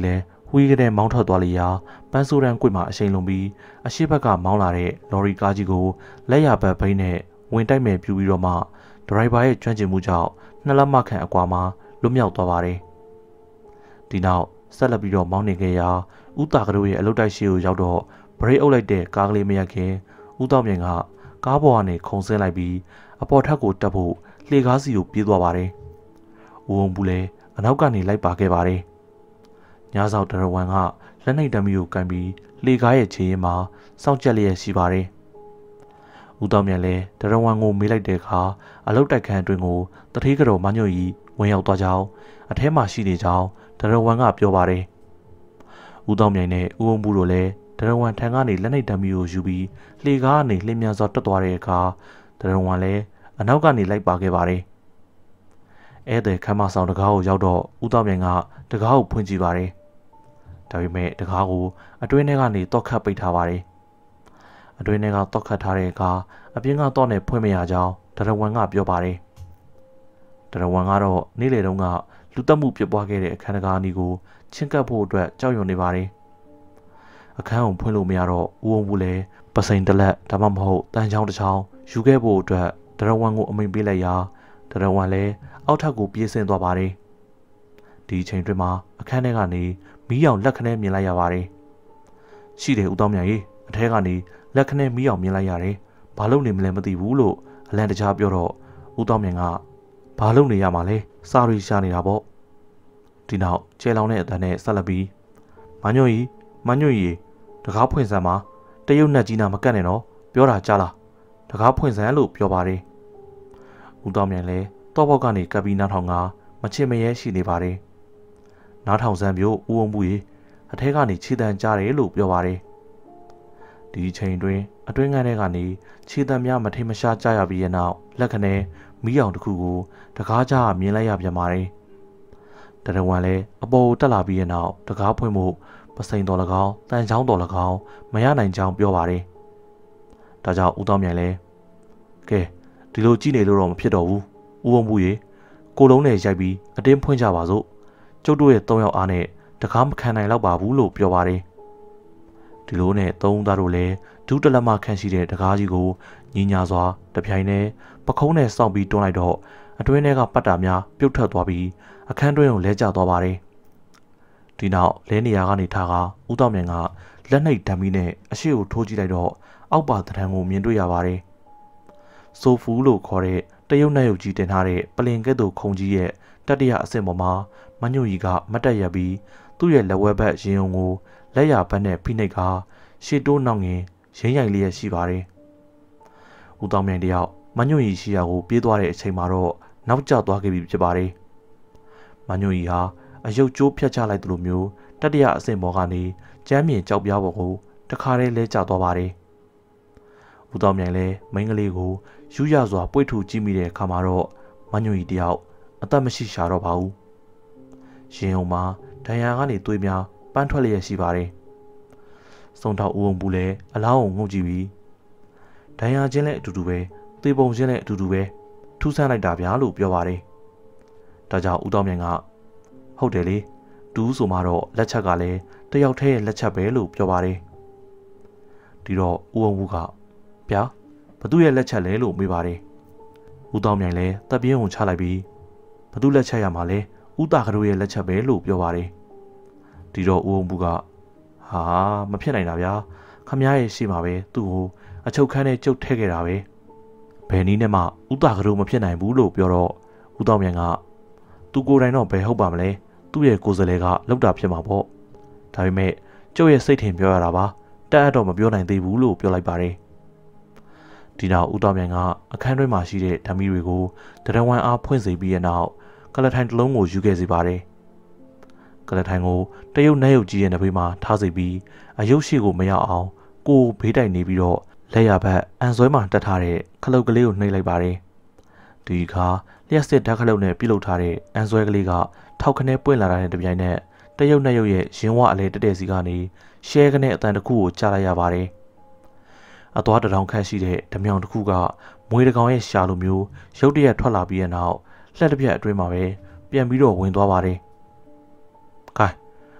Speaker 1: ဝီးကတဲ့မောင်းထွက်သွားလျာပန်းဆိုးရန်ကွေ့မှာအရှိန်လုံးပြီးအရှိဘက်ကမောင်းလာတဲ့လော်ရီကားကြီးကိုလက်ရဘက်ဘိန်းနဲ့ဝင်တိုက်မဲ့ပြူပြီးတော့မှဒရိုင်ဘာရဲ့ကျွမ်းကျင်မှုကြောင့်2 လက်မခန့်အကွာမှာလွတ်မြောက်သွားပါတယ်။ဒီနောက်ဆက်လက်ပြီးတော့မောင်းနေခဲ့ရာဦးတာကတို့ရဲ့အလုတ်တိုက်ရှိကိုရောက်တော့ဘရိတ်အုပ်လိုက်တဲ့ကားကလေးမရခင်ဦးတောင်မြိုင်ကကားပေါ်ကနေခုန်ဆင်းလိုက်ပြီးအပေါ်ထပ်ကိုတက်ဖို့လှေကားစီကိုပြေးသွားပါတယ်။ဦးဝုံဘူးလည်းအနောက်ကနေလိုက်ပါခဲ့ပါတယ်။ညစောက်ဒရဝံကလက်နှိပ်တမီကိုကန်ပြီးလှေကားရဲ့ခြေရင်းမှာစောင့်ကြက်လျက်ရှိပါတယ်။ဦးတောင်မြိုင်လည်းဒရဝံကိုမေးလိုက်တဲ့အခါအလုတ်တိုက်ခန်းအတွင်းကိုတထေးကတော်မညွန့်ကြီးဝင်ရောက်သွားကြောင်းအထဲမှာရှိနေကြောင်းဒရဝံကပြောပါတယ်။ဦးတောင်မြိုင်နဲ့ဦးဝုံဘူးတို့လည်းဒရဝံထံကနေလက်နှိပ်တမီကိုယူပြီးလှေကားကနေလှင်းမြန်စွာတက်သွားတဲ့အခါဒရဝံလည်းအနောက်ကနေလိုက်ပါခဲ့ပါတယ်။ဧည့်သည်ခမ်းမဆောင်တကားကိုရောက်တော့ဦးတောင်မြိုင်ကတကားကိုဖွင့်ကြည့်ပါတယ်။ဒါပေမဲ့တကားကိုအတွင်းထဲကနေတော့ခတ်ပိတ်ထားပါတယ်။အတွင်းထဲကတော့ခတ်ထားတဲ့အခါအပြင်ကတော့နဲ့ဖွင့်မရကြောင်းဒရဝံကပြောပါတယ်။ဒရဝံကတော့နေ့လေတုန်းကလူတက်မှုပြပွားခဲ့တဲ့အခန်းတကားအနီးကိုချင်းကပ်ဖို့အတွက်ကြောက်ရွံ့နေပါတယ်။အခန်းကိုဖွင့်လို့မရတော့ဦးဝုံဘူးလည်းပစိန်တလက်ဒါမှမဟုတ်တန်းချောင်းတစ်ချောင်းယူခဲ့ဖို့အတွက်ဒရဝံကိုအမိန့်ပေးလိုက်ရာဒရဝံလည်းအောက်ထပ်ကိုပြေးဆင်းသွားပါတယ်။ဒီအချိန်တွင်မှအခန်းထဲကနေမီးရောင်လက်ခနဲမြင်လိုက်ရပါတယ်။ရှိတယ်ဦးတောင်မြိုင်ကြီးအထဲကနေလက်ခနဲမီးရောင်မြင်လိုက်ရတယ်။ဘာလို့နေမလဲမသိဘူးလို့အလန့်တကြားပြောတော့ဦးတောင်မြိုင်ကဘာလို့နေရမှာလဲစာရီရှာနေတာပေါ့။ဒီနောက်ကျဲလောင်တဲ့အတန်းနဲ့ဆက်လက်ပြီးမညွန့်ကြီးတကားဖွင့်စမ်းမှာတရုတ်နဲ့ကြီးနာမကတ်နဲ့တော့ပြောတာကြားလားတကားဖွင့်စမ်းလို့ပြောပါတယ်။ဦးတောင်မြိုင်လည်းတော့ဘောက်ကနေကပ်ပြီးနားထောင်ကမချင်မရဲရှိနေပါတယ်။နားထောင်စမ်းမျိုးဦးဝုံဘူးကြီးအထဲကနေခြေတံကြားတယ်လို့ပြောပါတယ်။ဒီအချိန်တွင်အတွင်းခန်းထဲကနေခြေတံများမထိမရှားကြားရပြီးတဲ့နောက်လက်ခနဲမီးရောင်တစ်ခုကိုတကားကြားမြင်လိုက်ရပြန်ပါတယ်။ဒရဝံလည်းအပေါ်ကိုတက်လာပြီးတဲ့နောက်တကားဖွင့်ဖို့ပစိန်တော်၎င်းတန်ချောင်းတော်၎င်းမရနိုင်ကြောင်းပြောပါတယ်။ဒါကြောင့်ဦးတောင်မြိုင်လည်းကဲဒီလိုကြည့်နေလို့တော့မဖြစ်တော့ဘူး။ဦးဝုံဘူးရေကိုလုံးနဲ့ရိုက်ပြီးအတင်းဖွင့်ကြပါစို့ကျုပ်တို့ရဲ့3 ယောက်အားနဲ့တကားမခံနိုင်တော့ပါဘူးလို့ပြောပါတယ်။ဒီလိုနဲ့3 ဦးသားတို့လည်းဒုတလက်မခန့်ရှိတဲ့တကားကြီးကိုညီညာစွာတပြိုင်နဲ့ပခုံးနဲ့စောင့်ပြီးတွန်းလိုက်တော့အတွင်းထဲကပတ်တာများပြုတ်ထွက်သွားပြီးအခန်းတွင်းကိုလဲကျသွားပါတယ်။ဒီနောက်လဲနေရာကနေထားကဦးတောင်မြိုင်ကလက်နှိပ်ဓာမီနဲ့အရှိကိုထိုးကြည့်လိုက်တော့အောက်ပါတံတန်းကိုမြင်တွေ့ရပါတယ်။ဆိုဖူလို့ခေါ်တဲ့တရုတ်နတ်ရုပ်ကြီးတင်ထားတဲ့ပလင်ကဲ့သို့ခုံကြီးရဲ့တတိယအဆင့်ပေါ်မှာမညွန့်ကြီးကမတ်တက်ရပြီးသူ့ရဲ့လက်ဝဲဘက်ရင်ုံကိုလက်ရဘက်နဲ့ဖိနှိပ်ကရှေ့တိုးနောက်ငင်ရင်းရိုင်လျက်ရှိပါတယ်။ဦးတောင်မြိုင်တယောက်မညွန့်ကြီးရှိရာကိုပြေးသွားတဲ့အချိန်မှာတော့နောက်ကျသွားခဲ့ပြီဖြစ်ပါတယ်။မညွန့်ကြီးဟာအယုတ်ကျိုးဖြတ်ချလိုက်သလိုမျိုးတတိယအဆင့်ပေါ်ကနေကျမ်းမြင်ကြောက်ပြားပေါ်ကိုတခါတည်းလဲကျသွားပါတယ်။ဦးတောင်မြိုင်လည်းမိန်းကလေးကိုယူရစွာပွေ့ထူကြည့်မိတဲ့အခါမှာတော့မညွန့်ကြီးတယောက်အသက်မရှိရှာတော့ပါဘူး။ရင်ုံမှာဒဏ်ရာကနေသွေးများပန်းထွက်လျက်ရှိပါတယ်။စုံထောက်ဦးဝုံဘူးလည်းအလောင်းကိုငုတ်ကြည့်ပြီးဒဏ်ရာချင်းလည်းအတူတူပဲသေပုံချင်းလည်းအတူတူပဲထူးဆန်းလိုက်တာဗျာလို့ပြောပါတယ်။ဒါကြောင့်ဦးတောင်မြိုင်ကဟုတ်တယ်လေတူးဆိုမှတော့လက်ချက်ကလည်းတယောက်တည်းရဲ့လက်ချက်ပဲလို့ပြောပါတယ်။ဒီတော့ဦးဝုံဘူးကဗျာဘသူရဲ့လက်ချက်လဲလို့မေးပါတယ်။ဦးတောင်မြိုင်လည်းတပ်ပြင်းကိုချလိုက်ပြီးဘသူလက်ချက်ရမှာလဲဦးတာကတို့ရဲ့လက်ချက်ပဲလို့ပြောပါတယ်။ဒီတော့ဦးဝုံဘူးကဟာမဖြစ်နိုင်တာဗျာခမရဲ့ရှိမှာပဲသူ့ကိုအချုပ်ခန်းနဲ့ကျုပ်ထဲခဲ့တာပဲဘယ်နည်းနဲ့မှဦးတာကတို့မဖြစ်နိုင်ဘူးလို့ပြောတော့ဦးတောင်မြိုင်ကသူကိုယ်တိုင်တော့ဘယ်ဟုတ်ပါမလဲသူ့ရဲ့ကိုယ်စလဲကလောက်တာဖြစ်မှာပေါ့ဒါပေမဲ့ကျုပ်ရဲ့စိတ်ထင်ပြောရတာပါတက်အပ်တော့မပြောနိုင်သေးဘူးလို့ပြောလိုက်ပါတယ်ဒီနောက်ဦးတောင်မြိုင်ကအခန်းတွင်းမှာရှိတဲ့ဓာမီတွေကိုဒရဝံအားဖွင့်စေပြီးတဲ့နောက်ကလထိုင်တစ်လုံးကိုယူခဲ့စေပါတယ်ကလထိုင်ကိုတရုတ်နတ်ရုပ်ကြီးရဲ့နှဘေးမှာထားစေပြီးအယုတ်ရှိကိုမရအောင်ကိုဘေးတိုက်နေပြီးတော့လက်ရဘက်အန်ဆွဲမှာတက်ထားတဲ့ခလုတ်ကလေးကိုနှိပ်လိုက်ပါတယ်ဒီအခါလျှက်စစ်ဓာတ်ခလုတ်နဲ့ပြုတ်လုထားတဲ့အန်ဆွဲကလေးကထောက်ခနဲပွင့်လာတဲ့တပြိုင်နက်တရုတ်နတ်ရုပ်ရဲ့ရင်ဝအလဲတက်တဲ့စီကနေရှဲကနေအတန်တစ်ခုကိုကြားလိုက်ရပါတယ်အသွားတောင်ခန့်ရှိတဲ့ဓမြောင်တစ်ခုကမွေးတကောင်ရဲ့ရှာလိုမျိုးရုတ်တရက်ထွက်လာပြီးတဲ့နောက်လှက်တစ်ပြက်အတွင်းမှာပဲပြန်ပြီးတော့ဝင်သွားပါတယ်။ခိုင်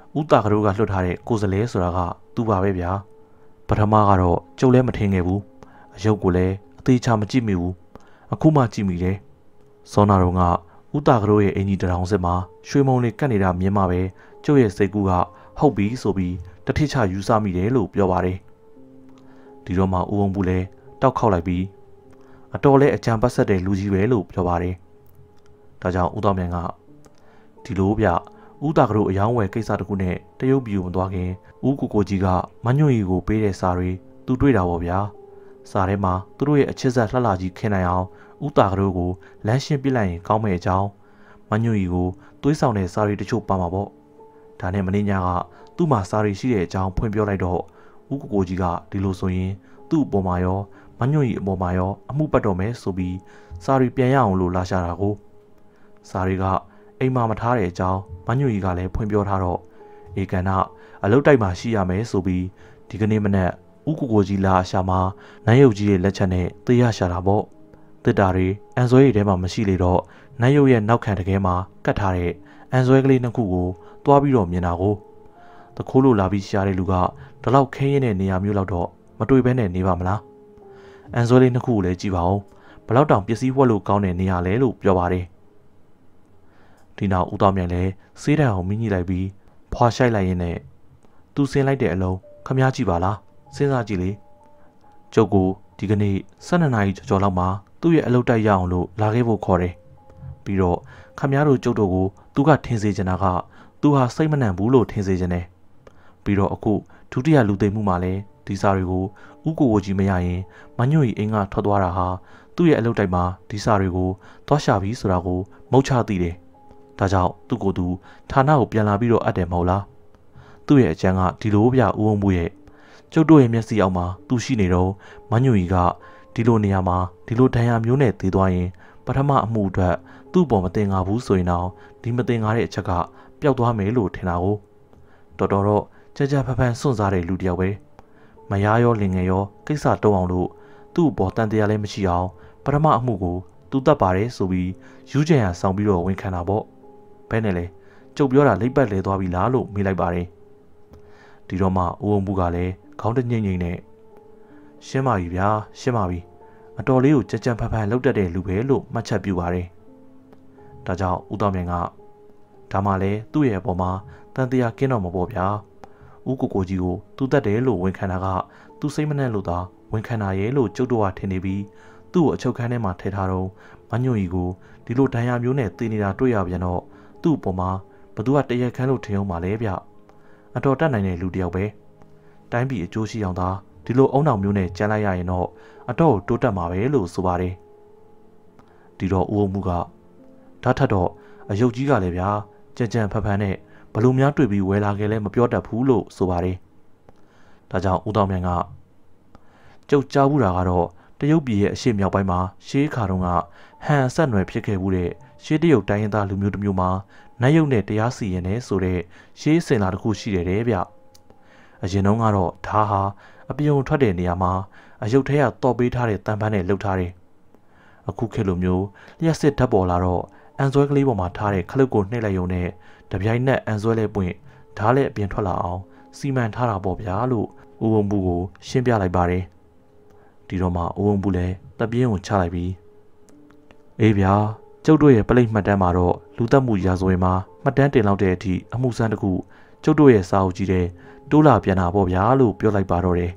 Speaker 1: ဦးတာကတို့ကလွတ်ထားတဲ့ကိုယ်စလဲဆိုတာကသူ့ပါပဲဗျာပထမကတော့ကျုပ်လည်းမထင်ခဲ့ဘူးအယုတ်ကိုလည်းအသေးချာမကြည့်မိဘူးအခုမှကြည့်မိတယ်စောနာတော်ကဦးတာကတို့ရဲ့အင်ကြီးတောင်စစ်မှာရွှေမုံလေးကတ်နေတာမြင်မှပဲကျုပ်ရဲ့စိတ်ကူးကဟုတ်ပြီဆိုပြီးတထစ်ချယူဆမိတယ်လို့ပြောပါတယ်ဒီတော့မှဦးဝုံဘူးလည်းတောက်ခောက်လိုက်ပြီးအတော်လဲအကြံပတ်ဆက်တဲ့လူကြီးပဲလို့ပြောပါတယ်ဒါကြောင့်ဦးတော်မြန်ကဒီလိုဗျဦးတာကတို့အယောင်းဝယ်ကိစ္စတခုနဲ့တရုတ်ပြည်ကိုမသွားခင်ဦးကိုကြီးကမညွန့်ရီကိုပေးတဲ့စာတွေသူတွေ့တာပေါ့ဗျာစာထဲမှာသူတို့ရဲ့အချစ်ဆက်လှလှကြီးခင်နိုင်အောင်ဦးတာကတို့ကိုလမ်းရှင်းပြလိုက်ရင်ကောင်းမယ့်အကြောင်းမညွန့်ရီကိုသွေးဆောင်တဲ့စာတွေတချို့ပါမှာပေါ့ဒါနဲ့မင်းညာကသူ့မှာစာတွေရှိတဲ့အကြောင်းဖွင့်ပြောလိုက်တော့ဦးကိုကြီးကဒီလိုဆိုရင်သူ့အပေါ်မှာရောမညွန့်ရီအပေါ်မှာရောအမှုပတ်တော်မယ်ဆိုပြီးစာတွေပြန်ရအောင်လို့လာရှာတာကိုစာတွေကအိမ်မှာမထားတဲ့အကြောင်းမညွန့်ရီကလည်းဖွင့်ပြောထားတော့ဧကန်ကအလုတ်တိုက်မှာရှိရမယ်ဆိုပြီးဒီကနေ့မနက်ဦးကိုကြီးလာရှာမှာနိုင်ရုပ်ကြီးရဲ့လက်ချက်နဲ့တေးရရှာတာပေါ့တစ်တာတွေအန်ဆွဲရီထဲမှာမရှိလေတော့နိုင်ရုပ်ရဲ့နောက်ခံတကယ်မှာကတ်ထားတဲ့အန်ဆွဲကလေးနှစ်ခုကိုတွားပြီးတော့မြင်တာကိုတခိုးလိုလာပြီးရှာတဲ့လူကဒီလောက်ခဲရင်တဲ့နေရာမျိုးလောက်တော့မတွေ့ဘဲနဲ့နေပါမလားအန်ဆွဲလေးနှစ်ခုကိုလည်းကြည့်ပါဦးဘလောက်တောင်ပစ္စည်းဝက်လို့ကောင်းတဲ့နေရာလဲလို့ပြောပါတယ်ဒီနောက်ဦးတော်မြန်လည်းစေးတံအောင်မြင်ကြည့်လိုက်ပြီးဖွာရှိုက်လိုက်ရင်းနဲ့သူဆင်းလိုက်တဲ့အလုံးခမားကြည့်ပါလားစဉ်းစားကြည့်လေကျုပ်ကိုဒီကနေ့12နာရီကျော်လောက်မှာသူ့ရဲ့အလုပ်တိုက်ရအောင်လို့လာခဲ့ဖို့ခေါ်တယ်ပြီးတော့ခမားတို့ကျုပ်တို့ကိုသူကထင်စေချင်တာကသူဟာစိတ်မနှံဘူးလို့ထင်စေချင်တယ်ပြီးတော့အခုဒုတိယလူသိမ်းမှုမှာလည်းဒီစာတွေကိုဦးကိုကြီးမရရင်မညွန့်ရီအိမ်ကထွက်သွားတာဟာသူ့ရဲ့အလုပ်တိုက်မှာဒီစာတွေကိုသွားရှာပြီးဆိုတာကိုမုတ်ချသိတယ်ဒါကြောင့်သူ့ကိုယ်သူဌာနကိုပြန်လာပြီးတော့အပ်တယ်မဟုတ်လားသူ့ရဲ့အကြံကဒီလိုပြဦးဝုံမှုရဲ့ကျုပ်တို့ရဲ့မျက်စိအောက်မှာသူရှိနေတော့မညွန့်ရီကဒီလိုနေရာမှာဒီလိုဒဏ်ရာမျိုးနဲ့တည်သွားရင်ပထမအမှုအတွက်သူ့ပေါ်မတင်ငါဘူးဆိုရင်တော့ဒီမတင်ငါတဲ့အချက်ကပျောက်သွားမယ်လို့ထင်တာကိုတော်တော့ကြကြဖဖန်စွန့်စားတဲ့လူတယောက်ပဲမယားရောလင်ငယ်ရောကိစ္စတုံးအောင်လို့သူ့အပေါ်တန်တရားလည်းမရှိအောင်ပထမအမှုကိုသူတတ်ပါတယ်ဆိုပြီးယူကျန်ရဆောင်ပြီးတော့ဝန်ခံတာပေါ့ဘဲနဲ့လေကျုပ်ပြောတာလိပ်ပတ်လဲသွားပြီလားလို့မေးလိုက်ပါတယ်ဒီတော့မှဦးဝုံဘူးကလည်းခေါင်းတညိမ့်နဲ့ရှင်းပါပြီဗျာရှင်းပါပြီအတော်လေးကိုကြကြဖဖန်လှုပ်တတ်တဲ့လူပဲလို့မှတ်ချက်ပြုပါတယ်ဒါကြောင့်ဦးတော်မြန်ကဒါမှလည်းသူ့ရဲ့အပေါ်မှာတန်တရားကင်းတော့မပေါ့ဗျာဦးကိုကြီးကိုသူတတ်တယ်လို့ဝန်ခံတာကသူစိတ်မနှံ့လို့သာဝန်ခံတာရဲ့လို့ကျုပ်တို့ကထင်နေပြီးသူ့ကိုအချုပ်ခန်းထဲမှာထည့်ထားတော့မညွန့်ရီကိုဒီလိုဒဏ်ရာမျိုးနဲ့တည်နေတာတွေ့ရပြန်တော့သူ့အပေါ်မှာဘသူကတရက်ခန်းလို့ထင်အောင်ပါလေဗျအတော်တတ်နိုင်တဲ့လူတယောက်ပဲတိုင်းပြည်အကျိုးရှိအောင်သာဒီလိုအုံနောက်မျိုးနဲ့ကြမ်းလိုက်ရရင်တော့အတော့တိုးတက်မှာပဲလို့ဆိုပါတယ်ဒီတော့ဦးဝုံမှုကဓာတ်ထက်တော့အယုတ်ကြီးကလည်းဗျာကြံကြံဖဖန်နဲ့ဘလူများတွေ့ပြီးဝယ်လာခဲ့လဲမပြောတတ်ဘူးလို့ဆိုပါတယ်ဒါကြောင့်ဦးတော်မြန်ကကျုပ်ကြားဘူးတာကတော့တရုတ်ပြည်ရဲ့အရှေ့မြောက်ပိုင်းမှာရှေးခါတုန်းကဟန်ဆက်နွယ်ဖြစ်ခဲ့မှုတဲ့ရှေးတရုတ်တိုင်းရင်းသားလူမျိုးတစ်မျိုးမှာနတ်ရုပ်နဲ့တရားစီရင်နေဆိုတဲ့ရှေးစင်လာတစ်ခုရှိတယ်တဲ့ဗျအရင်တုန်းကတော့ဒါဟာအပြုံထွက်တဲ့နေရာမှာအယုတ်ထဲကတော့ပေးထားတဲ့တံပန်းနဲ့လှုပ်ထားတယ်အခုခေတ်လိုမျိုးလျှက်စစ်ဓာတ်ပေါ်လာတော့အန်ဆွဲကလေးပေါ်မှာထားတဲ့ခလုတ်ကိုနှိပ်လိုက်ရုံနဲ့တပြိုင်နက်အန်ဆွဲလဲပွင့်ဓာတ်လည်းအပြင်ထွက်လာအောင်စီမံထားတာပေါ့ဗျာလို့ဦးဝုံဘူးကိုရှင်းပြလိုက်ပါတယ်ဒီတော့မှဦးဝုံဘူးလည်းတပြင်းကိုချလိုက်ပြီးအေးဗျာကျုပ်တို့ရဲ့ပလိတ်မှတ်တမ်းမှာတော့လူသက်မှုရာဇဝင်မှာမှတ်တမ်းတင်လောက်တဲ့အထိအမှုဆန်းတစ်ခုကျုပ်တို့ရဲ့စာအုပ်ကြီးတဲ့တိုးလာပြန်တာပေါ့ဗျာလို့ပြောလိုက်ပါတော့တယ်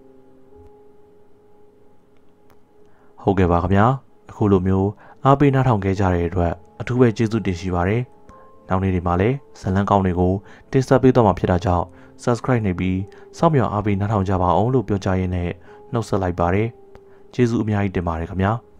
Speaker 1: ဟုတ်ကဲ့ပါခင်ဗျာအခုလိုမျိုးအားပေးနားထောင်ခဲ့ကြတဲ့အတွက်အထူးပဲကျေးဇူးတင်ရှိပါတယ်နောက်နေ့တွေမှာလည်းဇလန်းကောင်းတွေကိုတင်ဆက်ပေးတော့မှာဖြစ်တာကြောင့် subscribe နေပြီးစောင့်မျှော်အားပေးနားထောင်ကြပါအောင်လို့ပြောကြရင်းနဲ့နှုတ်ဆက်လိုက်ပါတယ်ကျေးဇူးအများကြီးတင်ပါတယ်ခင်ဗျာ